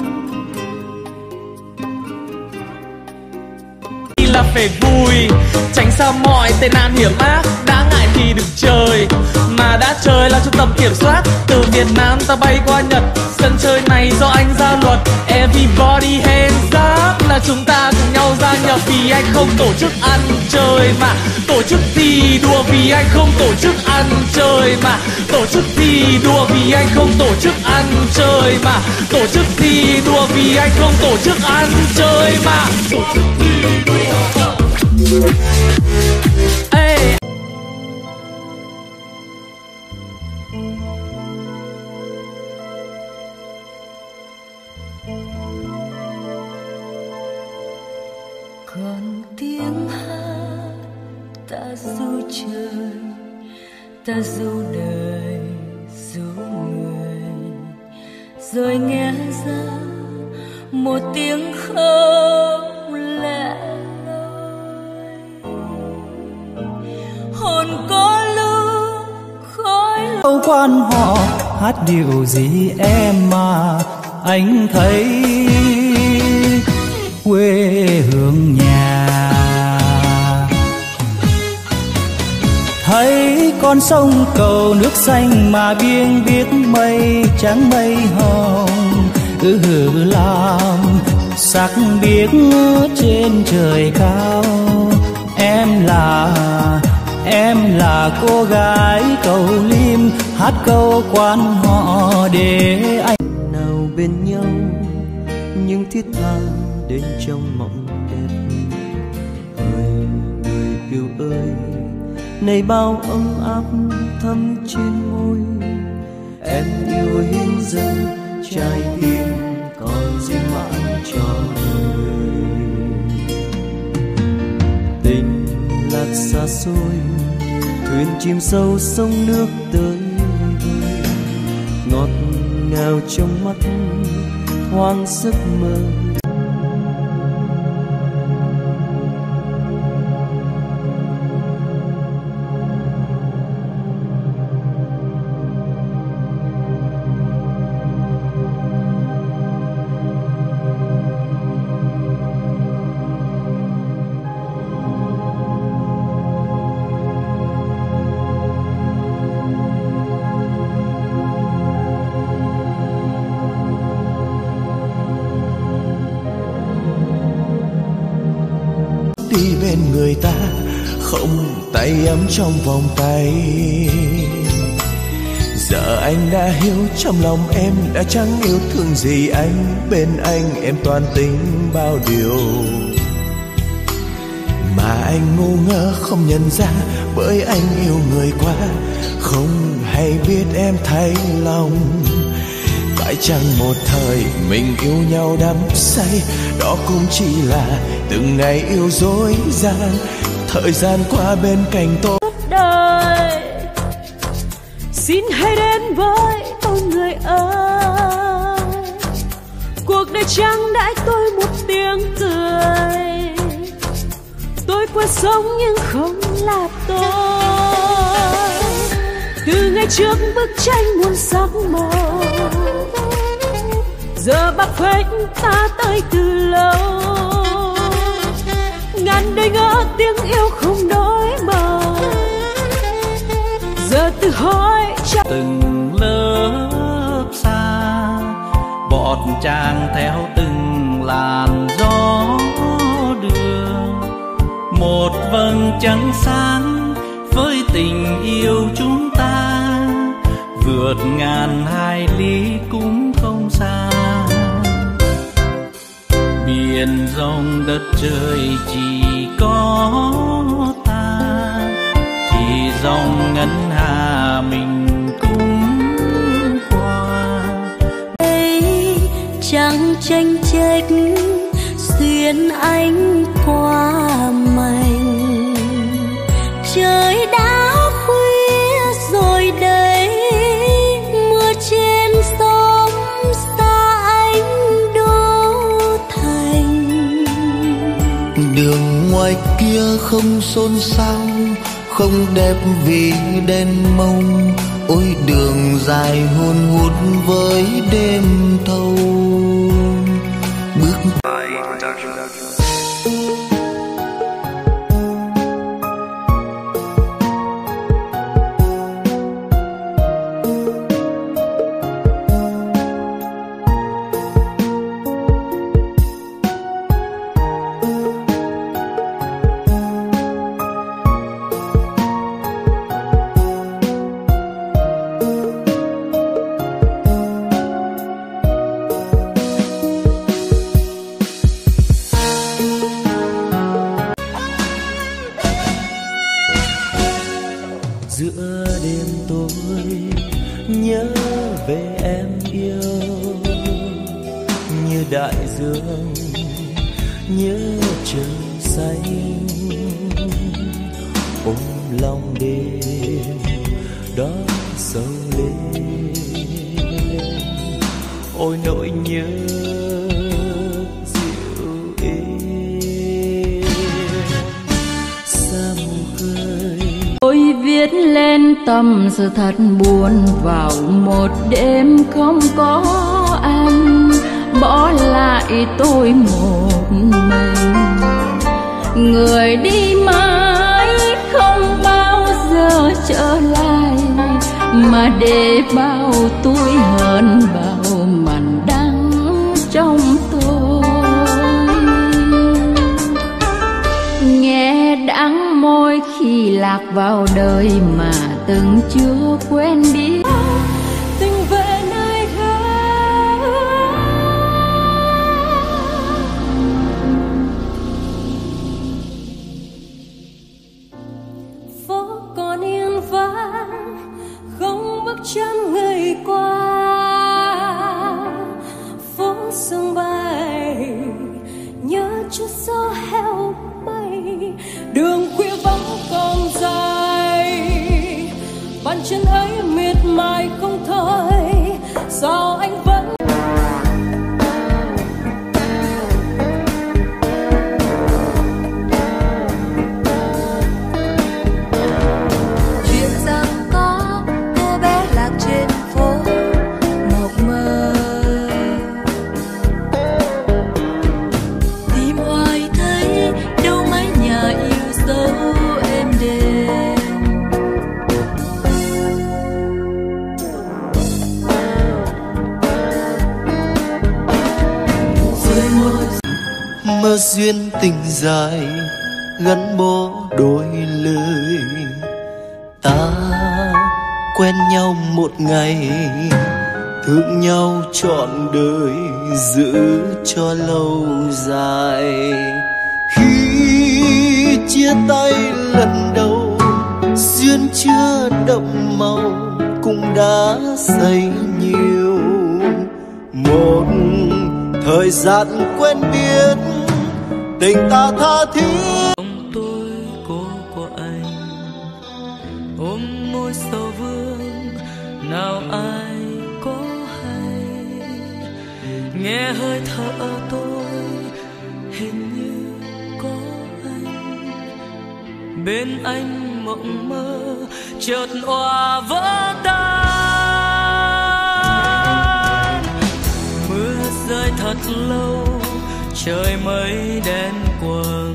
Là phải vui, tránh xa mọi tệ nạn hiểm ác. Đã ngại thì đừng chơi, mà đã chơi là trung tâm kiểm soát. Từ Việt Nam ta bay qua Nhật, sân chơi này do anh ra luật. Everybody hands up, là chúng ta cùng nhau gia nhập. Vì anh không tổ chức ăn chơi mà tổ chức thi đua. Vì anh không tổ chức ăn chơi mà tổ chức thi đua. Vì anh không tổ chức ăn chơi mà tổ chức thi đua. Vì anh không tổ chức ăn chơi mà tổ chức thi đua. Hey. Còn tiếng hát ta du trời, ta du đời, du người, rồi nghe ra một tiếng khóc lẻ loi. Hồn có lúc khói Đâu quan họ hát điều gì em mà anh thấy quê hương nhà. Thấy con sông cầu nước xanh mà biên viết mây trắng mây hồng, làm sắc biếc trên trời cao. Em là cô gái cầu lim, hát câu quan họ để anh nào bên nhau những thiết tha đến trong mộng đẹp. Hỡi người yêu ơi, này bao ấm áp thắm trên môi. Em yêu hiến dâng trái tim còn giữ mãi cho đời. Tình lạc xa xôi, thuyền chìm sâu sông nước tới vơi. Ngọt ngào trong mắt hoang giấc mơ. đi bên người ta, không tay ấm trong vòng tay. Giờ anh đã hiểu trong lòng em đã chẳng yêu thương gì anh, bên anh em toàn tính bao điều mà anh ngu ngơ không nhận ra, bởi anh yêu người quá không hay biết em thay lòng. Phải chăng một thời mình yêu nhau đắm say, đó cũng chỉ là từng ngày yêu dối gian, thời gian qua bên cạnh tôi. Đời xin hãy đến với tôi người ơi, cuộc đời chẳng đãi tôi một tiếng cười. Tôi qua sống nhưng không là tôi, từ ngày trước bức tranh muôn sắc màu, giờ bạc phách ta tới từ lâu. Ngàn đời ngỡ tiếng yêu không đổi màu, giờ tự hỏi từng lớp xa, bọt tràng theo từng làn gió đường. Một vầng trăng sáng với tình yêu chúng ta, vượt ngàn hải lý cũng không xa. Biển rộng đất trời chỉ có ta, thì dòng ngân hà mình cũng qua. Đây chẳng tranh trách xuyên ánh qua mành, trời đã khuya rồi đây, mưa trên sóng xa anh đô thành. Đường ngoài kia không xôn xao, không đẹp vì đèn mông, ôi đường dài hun hút với đêm thâu. Bước giữa đêm tôi nhớ về em yêu, như đại dương nhớ trời xanh, ôm lòng đêm đó sâu lên. Ôi nỗi nhớ dịu êm xa mù khơi. Tôi viết lên tâm sự thật buồn vào một đêm không có anh, bỏ lại tôi một mình. Người đi mãi không bao giờ trở lại, mà để bao tuổi hờn bao màn đắng trong tôi. Nghe đắng môi khi lạc vào đời mà từng chưa quen biết. Tình về nơi khác, phố còn yên vắng không bước chân người qua. Phố sương bay nhớ chút gió heo bay, đường khuya vắng còn dài. Bàn chân ấy miệt mài không thôi, sao anh vẫn chuyện rằng có cô bé lạc trên phố mộng mơ, tìm hoài thấy đâu mái nhà yêu dấu êm đềm. Mơ duyên tình dài gắn bó đôi lời. Ta quen nhau một ngày, thương nhau trọn đời, giữ cho lâu dài. Khi chia tay lần đầu, duyên chưa đậm màu cũng đã say nhiều. Một thời gian quen biết, tình ta tha thiết. Tôi cô của anh ôm môi sầu vương, nào ai có hay nghe hơi thở tôi hình như có anh. Bên anh mộng mơ chợt òa vỡ tan. Mưa rơi thật lâu, trời mây đen quầng.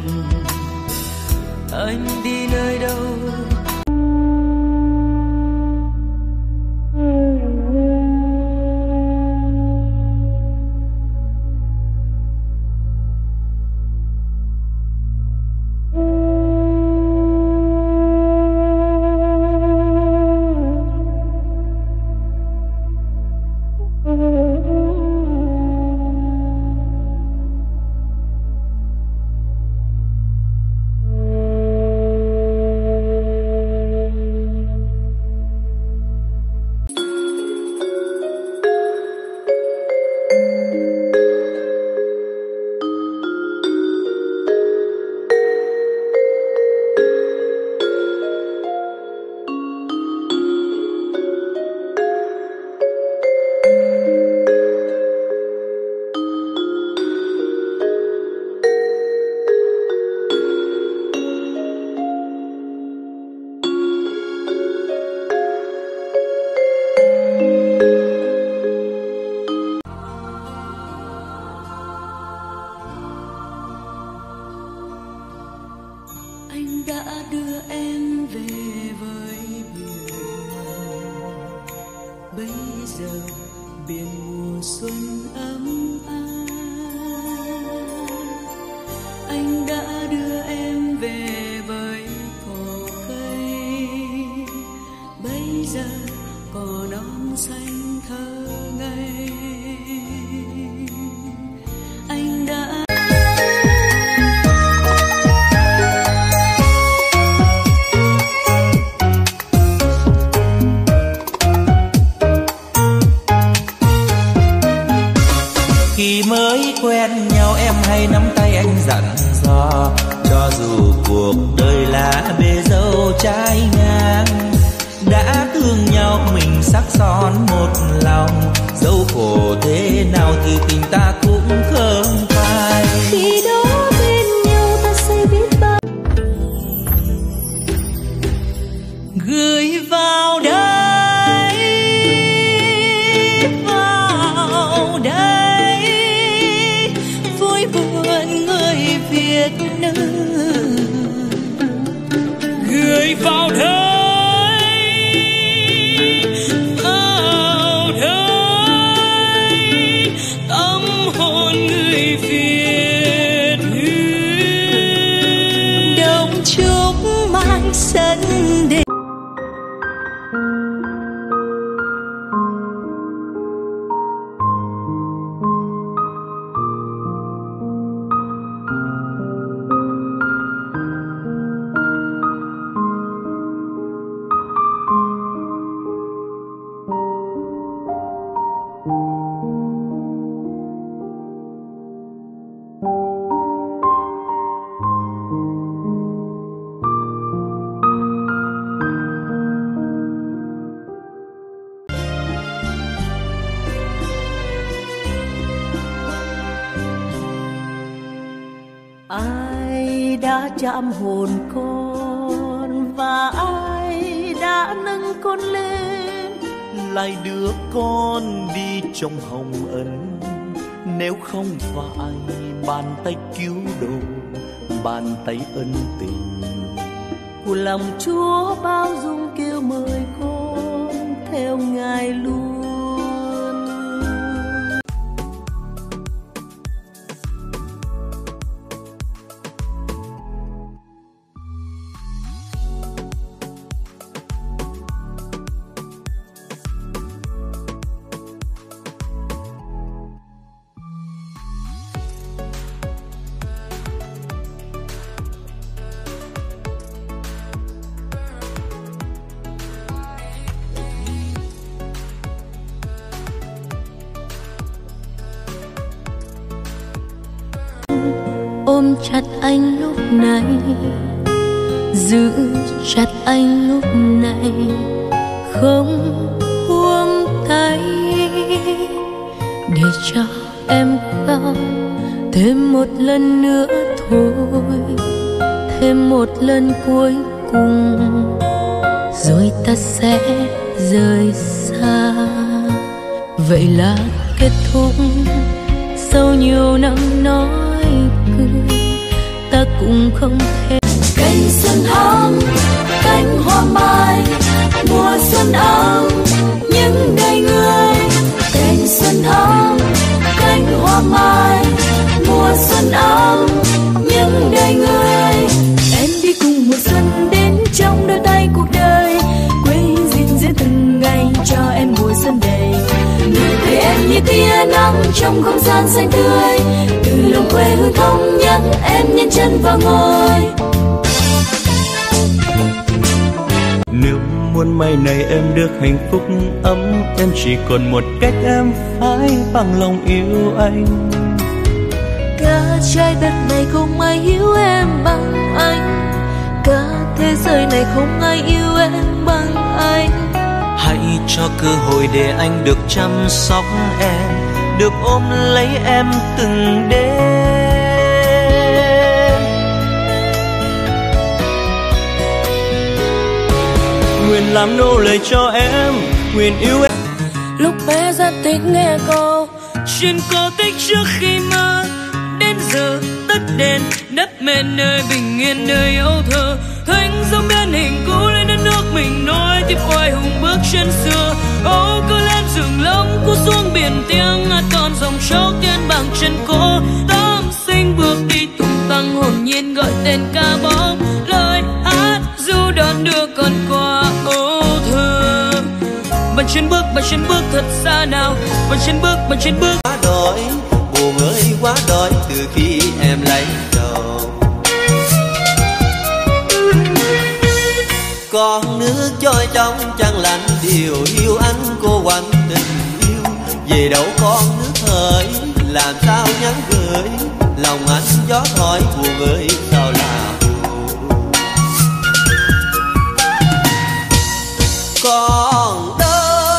Anh đi nơi đâu? Khi mới quen nhau em hay nắm tay anh dặn dò, cho dù cuộc đời là bề dâu trái ngang. Đã thương nhau mình sắc son một lòng, dẫu khổ thế nào thì tình ta cũng không phai. Khi đó bên nhau ta sẽ biết bao. Gửi vào đây, vào đây, vui buồn người Việt Nam. Gửi vào đây, sân đêm. Ai đã chạm hồn con và ai đã nâng con lên, lại đưa con đi trong hồng ân. Nếu không phải bàn tay cứu độ, bàn tay ân tình của lòng Chúa bao dung kêu mời con theo Ngài luôn. ôm chặt anh lúc này, giữ chặt anh lúc này, không buông tay để cho em khóc thêm một lần nữa thôi, thêm một lần cuối cùng rồi ta sẽ rời xa. Vậy là kết thúc sau nhiều năm nói cười, ta cũng không thể. Cành xuân hồng, cánh hoa mai, mùa xuân ấm những đời người. Cành xuân hồng, cánh hoa mai, mùa xuân ấm những đời người. Em đi cùng mùa xuân đến trong đôi tay cuộc đời, quê hương gìn giữ từng ngày cho em mùa xuân đầy. Nụ cười em như tia nắng trong không gian xanh tươi, từ lòng quê hương thống nhất em nhanh chân vào ngồi. Nếu muốn mai này em được hạnh phúc ấm, em chỉ còn một cách, em phải bằng lòng yêu anh. Cả trái đất này không ai hiểu em bằng anh, cả thế giới này không ai yêu em bằng anh. Hãy cho cơ hội để anh được chăm sóc em, được ôm lấy em từng đêm. Nguyện làm nô lệ cho em, nguyện yêu em. Lúc bé rất thích nghe câu chuyện cổ tích trước khi mơ, đến giờ tắt đèn đất mẹ nơi bình yên nơi yêu thơ. Thanh dòng biến hình cũ lên đất nước mình, nối tiếp oai hùng bước chân xưa. Ô cứ lên rừng lông cú xuống biển, tiếng hát con dòng sâu tiến bằng chân cô. Tâm sinh bước đi tung tăng hồn nhiên gọi tên ca bóng, lời hát du đón đưa con qua ô thơ. Bàn chân bước thật xa nào, bàn chân bước quá đói, buồn ơi quá đói từ khi em lấy chồng. Con nước trôi trong trăng lạnh điều yêu anh cô quạnh tình yêu. Về đâu con nước hỡi làm sao nhắn gửi, lòng anh gió thổi buồn ơi sao là buồn. Còn đâu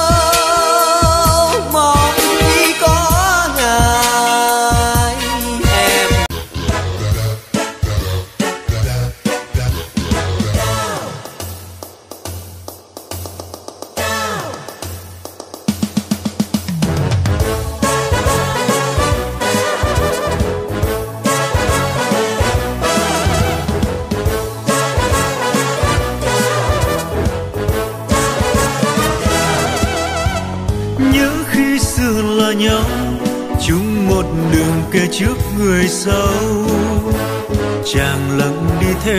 mong chỉ có ngày em. Nhớ khi xưa là nhau, chung một đường kề trước người sau, chàng lặng đi theo.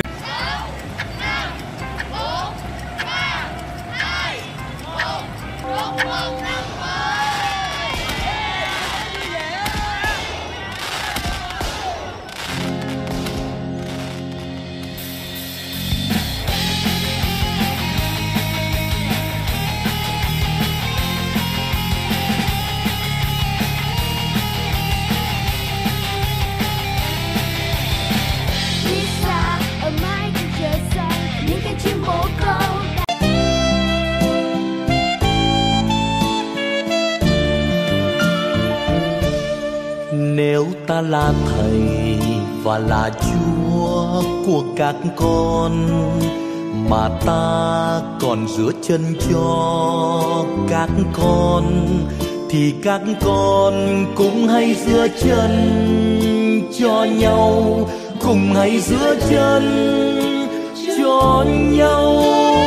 Nếu ta là thầy và là Chúa của các con, mà ta còn rửa chân cho các con, thì các con cũng hãy rửa chân cho nhau, cùng hãy rửa chân cho nhau.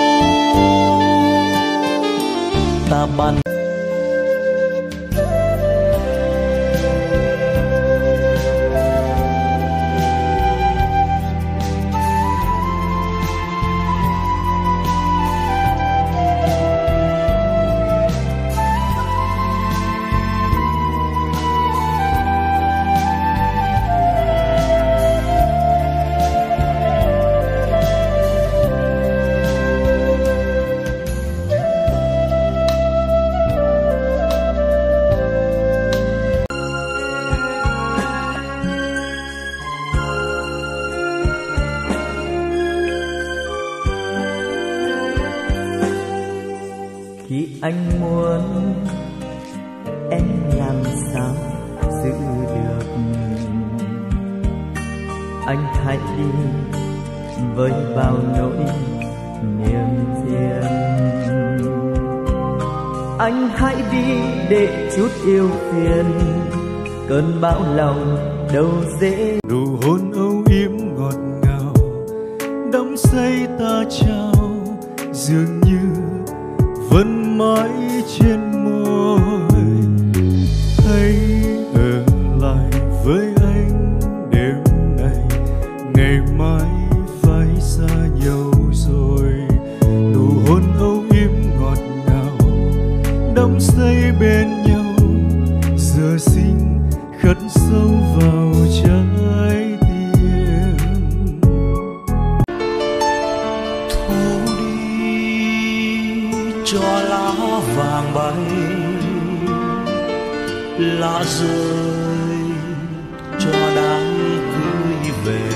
Ta ban anh muốn em làm sao giữ được. Anh hãy đi với bao nỗi niềm riêng. Anh hãy đi để chút yêu phiền, cơn bão lòng đâu dễ. Nụ hôn âu yếm ngọt ngào đắm say ta trao, dường như vẫn mãi trên môi. Hãy ở lại với anh đêm này, ngày mai phải xa nhau rồi. Nụ hôn âu yếm ngọt ngào đắm say bên nhau, giờ xin khắc sâu vào trái tim. Thu đi cho lá vàng bay, lá rơi cho đám cưới về.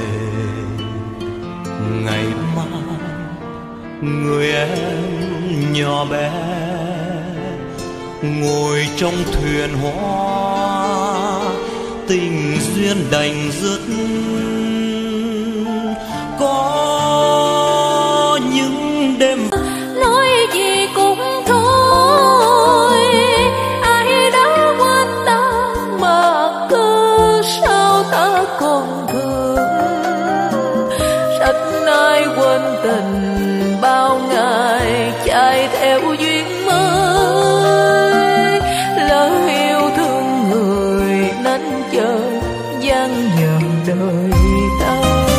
Ngày mai người em nhỏ bé ngồi trong thuyền hoa, tình duyên đành dứt. Có những đêm nói gì cũng thôi, ai đã quan tâm mà cứ sao ta còn thơ. Sách nay quên tình bao ngày chạy theo duyên mới, lỡ yêu thương người nên chờ gian nhờ đời ta.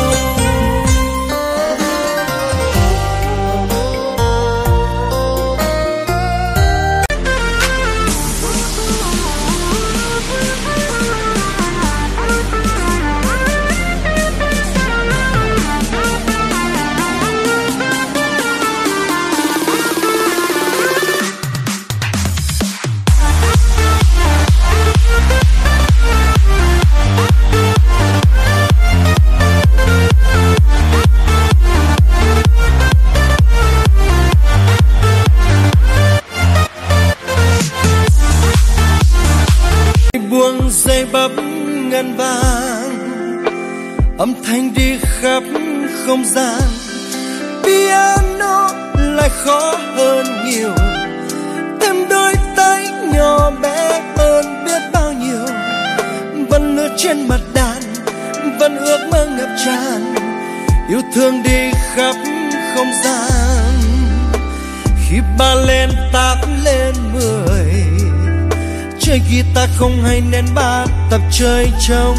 buông dây bắp ngân vàng, âm thanh đi khắp không gian. Piano lại khó hơn nhiều, thêm đôi tay nhỏ bé hơn biết bao nhiêu. Vẫn lướt trên mặt đàn, vẫn ước mơ ngập tràn, yêu thương đi khắp không gian. Khi ba lên 8 lên 10, chơi guitar không hay nên ba tập chơi trống.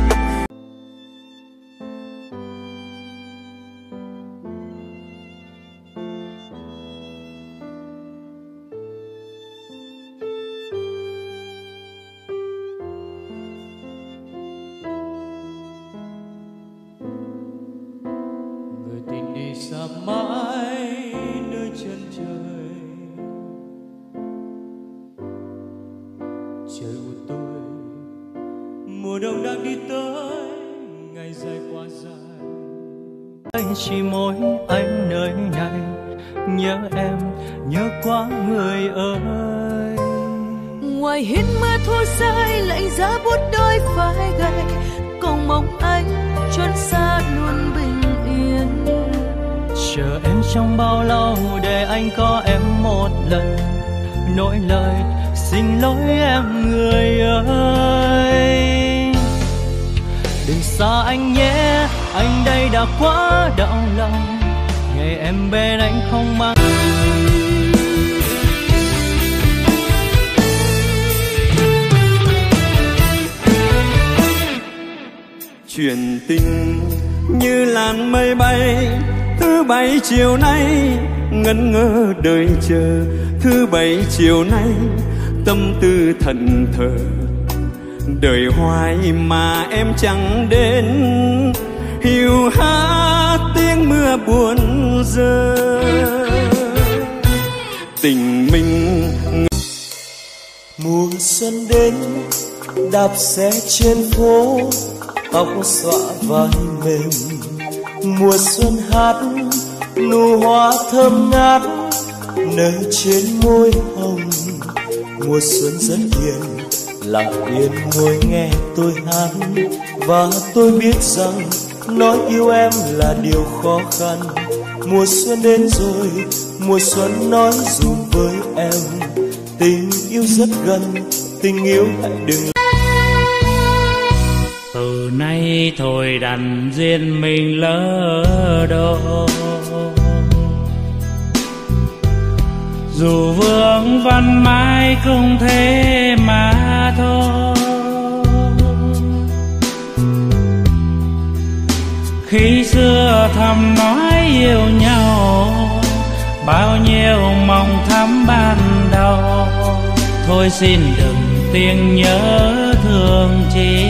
Người tình đi xa mãi nơi chân trời, trời u tối, mùa đông đang đi tới, ngày dài qua dài. Anh chỉ mỗi anh nơi này, nhớ em, nhớ quá người ơi. Ngoài hiên mưa thu rơi, lạnh giá buốt đôi vai gầy, còn mong anh chốn xa luôn bình yên. Chờ em trong bao lâu để anh có em một lần, nỗi lời xin lỗi em người ơi. Đừng xa anh nhé, anh đây đã quá đau lòng, ngày em bên anh không mang. Chuyện tình như làn mây bay, thứ bảy chiều nay ngẩn ngơ đợi chờ. Thứ bảy chiều nay tâm tư thẫn thờ, đợi hoài mà em chẳng đến. Hiu hắt tiếng mưa buồn rơi, tình mình. Mùa xuân đến, đạp xe trên phố, tóc xõa vai mềm. Mùa xuân hát, nụ hoa thơm ngát, nơi trên môi hồng. Mùa xuân rất yên, lặng yên ngồi nghe tôi hát. Và tôi biết rằng nói yêu em là điều khó khăn. Mùa xuân đến rồi, mùa xuân nói dùm với em. Tình yêu rất gần, tình yêu hãy đừng. Từ nay thôi đành duyên mình lỡ đôi, dù vương văn mãi không thế mà thôi. Khi xưa thầm nói yêu nhau, bao nhiêu mong thắm ban đầu. Thôi xin đừng tiếng nhớ thương chi.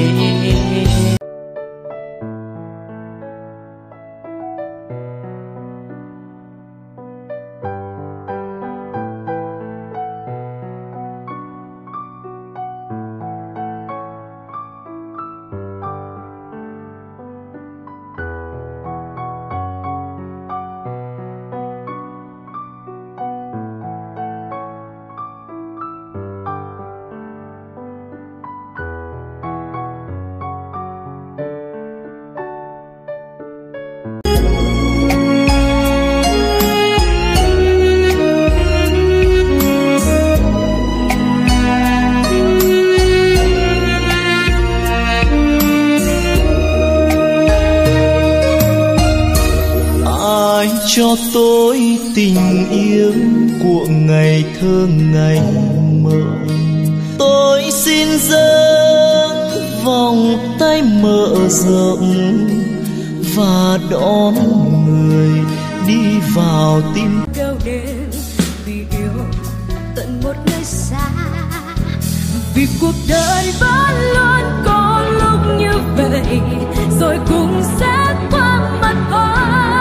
Cho tôi tình yêu của ngày thơ ngày mơ. Tôi xin dâng vòng tay mở rộng và đón người đi vào tim. Kêu đến vì yêu tận một nơi xa, vì cuộc đời vẫn luôn có lúc như vậy, rồi cũng sẽ qua mất thôi.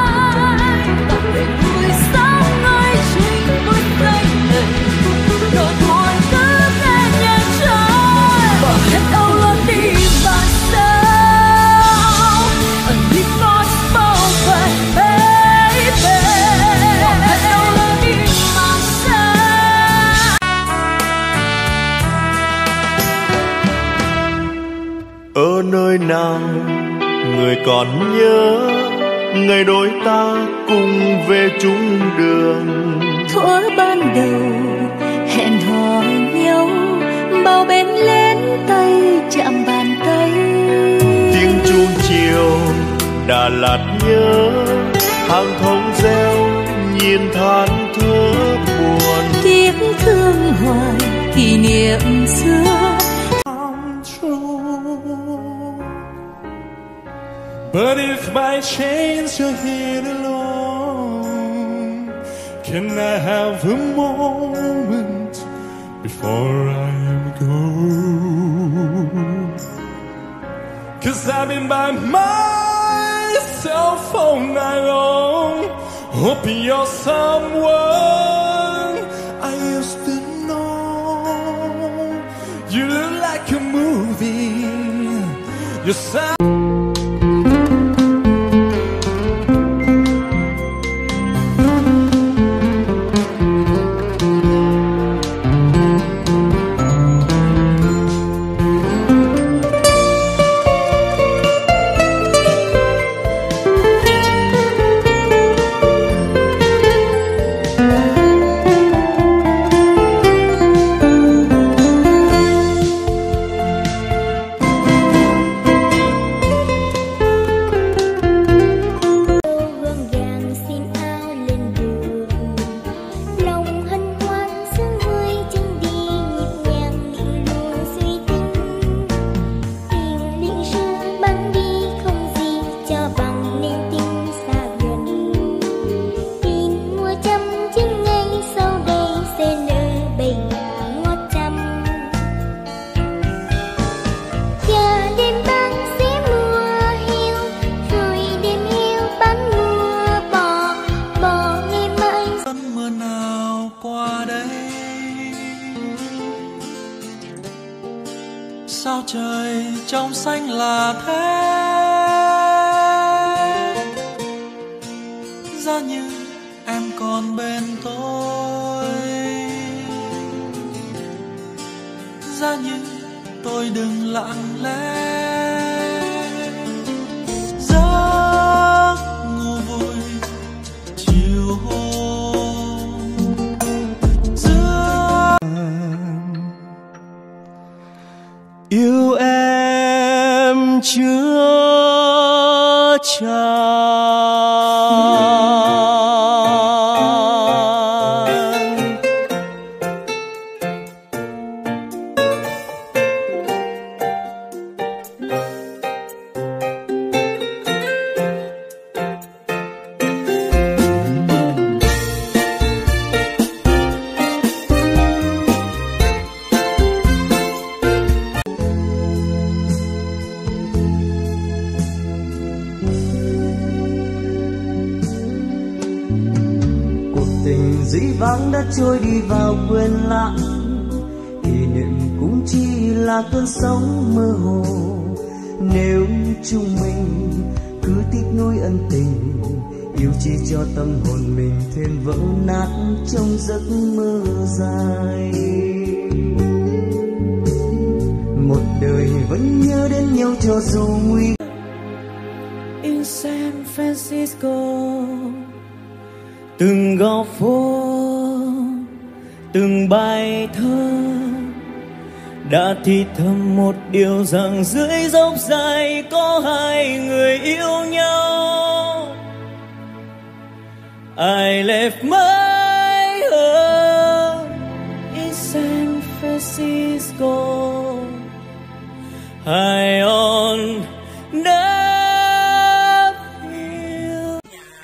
Ở nơi nào người còn nhớ ngày đôi ta cùng về chung đường. Thuở ban đầu hẹn hò nhau, bao bên lên tay chạm bàn tay. Tiếng chuông chiều Đà Lạt nhớ, hàng thông reo nhìn than thở buồn. Tiếc thương hoài kỷ niệm xưa. But if by chance you're here alone, can I have a moment before I am gone? 'Cause I've been by myself all night long, hoping you're someone I used to know. You look like a movie, you sound. sao trời trong xanh là thế, giá như em còn bên tôi. Giá như tôi đừng lặng lẽ giấc ngủ vui chiều hôm giữa. Yêu em chưa tràn. dĩ vãng đã trôi đi vào quên lãng, kỷ niệm cũng chỉ là cơn sóng mơ hồ. Nếu chúng mình cứ tiếc nuối ân tình, yêu chỉ cho tâm hồn mình thêm vỡ nát trong giấc mơ dài. Một đời vẫn nhớ đến nhau cho dù nguy. In San Francisco, từng góc phố, từng bài thơ đã thì thầm một điều rằng dưới dốc dài có hai người yêu nhau. I left my home in San Francisco, high on Nashville.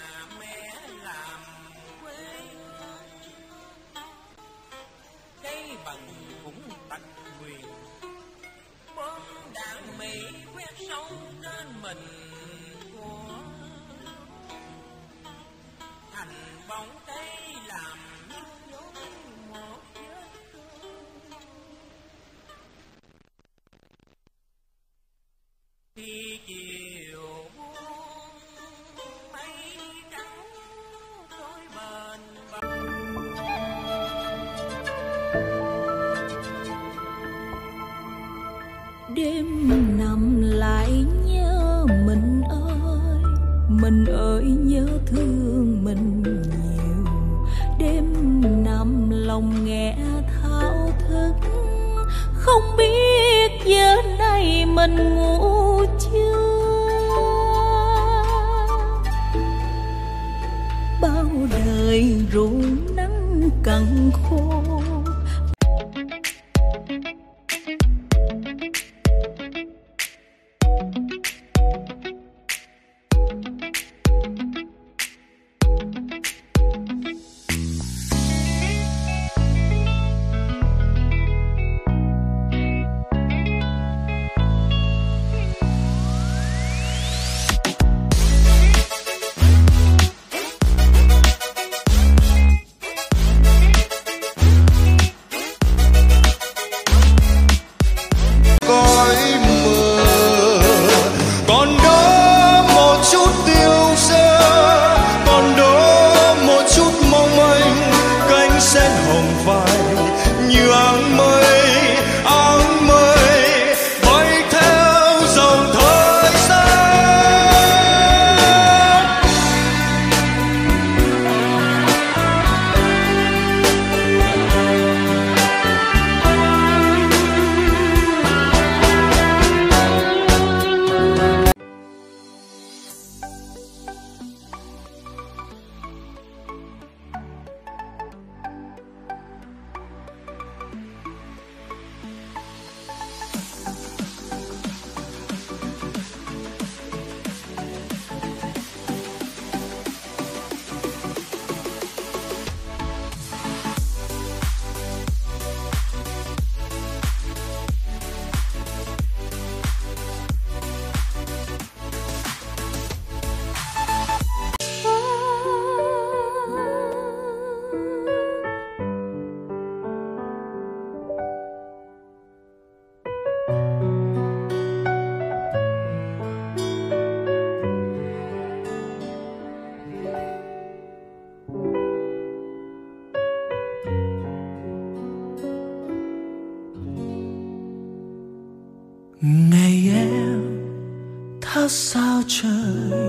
Đêm nằm lại nhớ mình ơi nhớ thương mình nhiều. Đêm nằm lòng nghe thao thức, không biết giờ này mình ngủ chưa. Bao đời ru nắng cằn khô, hát sao trời,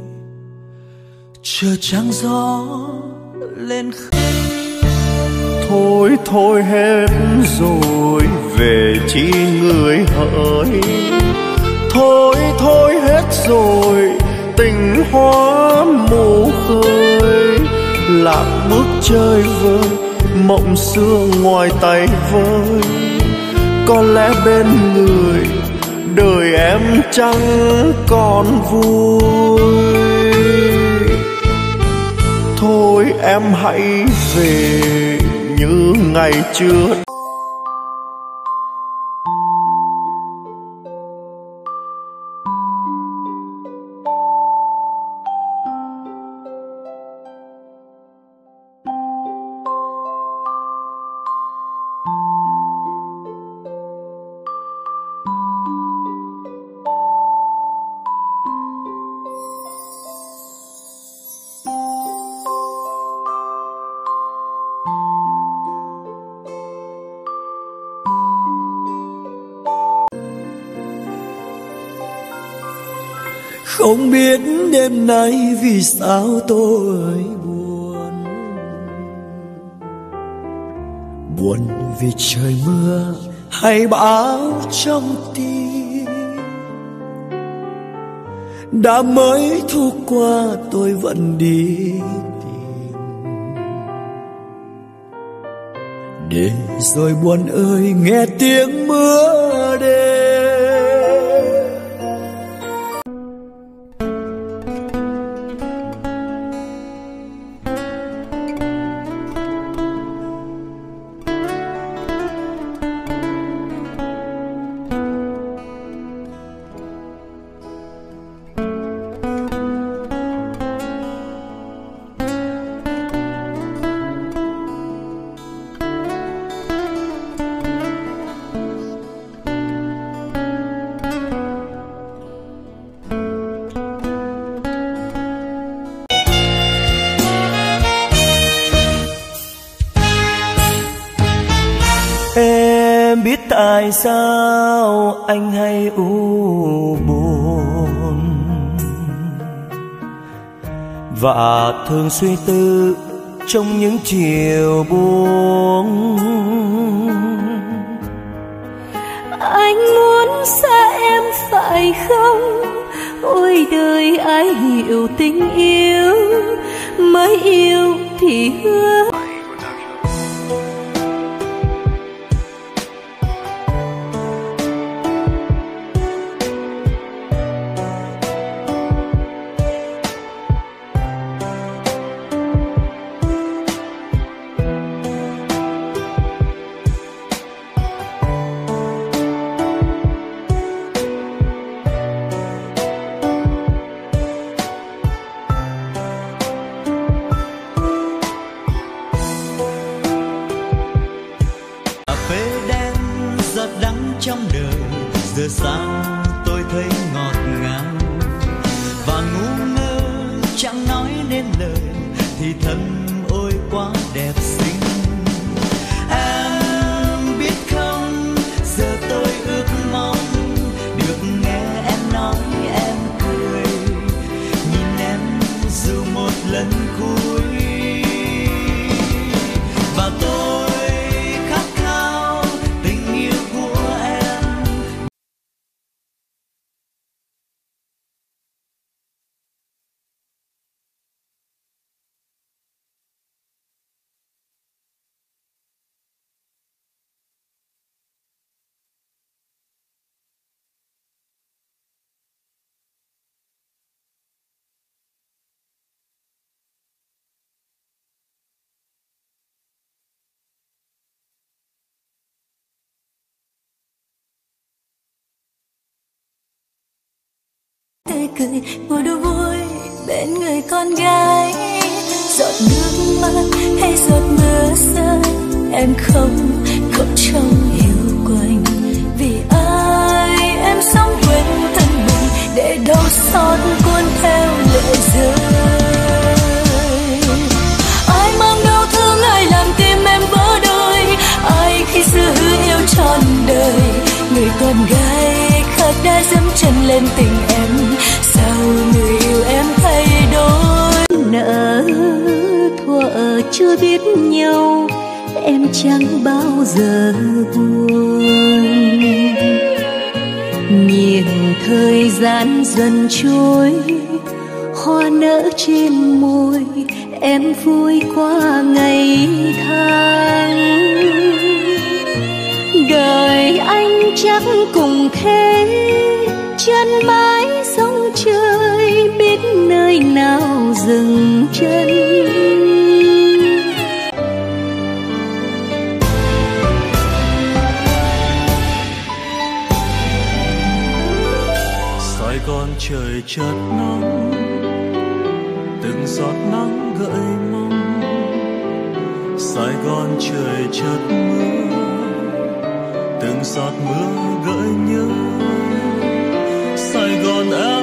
chờ trăng gió lên khơi. Thôi thôi hết rồi, về chi người hỡi. Thôi thôi hết rồi, tình hoa mù khơi. Lạc bước chơi vơi, mộng xưa ngoài tay vơi. Có lẽ bên người đời em chẳng còn vui. Thôi em hãy về như ngày trước. Không biết đêm nay vì sao tôi buồn. Buồn vì trời mưa hay bão trong tim. Đã mấy thu qua tôi vẫn đi tìm. Để rồi buồn ơi nghe tiếng mưa đêm. Em biết tại sao anh hay u buồn và thường suy tư trong những chiều buông. Anh muốn xa em phải không? Ôi đời ai hiểu tình yêu, mới yêu thì hứa. Trong đời giờ sao tôi thấy ngọt ngào và ngu ngơ chẳng nói nên lời thì thầm ôi quá đẹp xinh. Em biết không, giờ tôi ước mong được nghe em nói em cười, nhìn em dù một lần cuối. Và tôi khát khao tình yêu của em. Tươi cười mùa đùa vui bên người con gái. Giọt nước mắt hay giọt mưa rơi, em không trông hiểu quanh. Vì ai em sống quên thân mình, để đau xót cuốn theo lệ rơi. Ai mang đau thương, ai làm tim em vỡ đôi, ai khi xưa hứa yêu trọn đời. Người con gái khác đã dẫm chân lên tình em, chẳng bao giờ buồn. Nhìn thời gian dần trôi, hoa nở trên môi, em vui qua ngày tháng. Đời anh chắc cùng thế, chân mãi sóng trời, biết nơi nào dừng chân. Sài Gòn trời chợt nóng, từng giọt nắng gợi mong. Sài Gòn trời chợt mưa, từng giọt mưa gợi nhớ. Sài Gòn em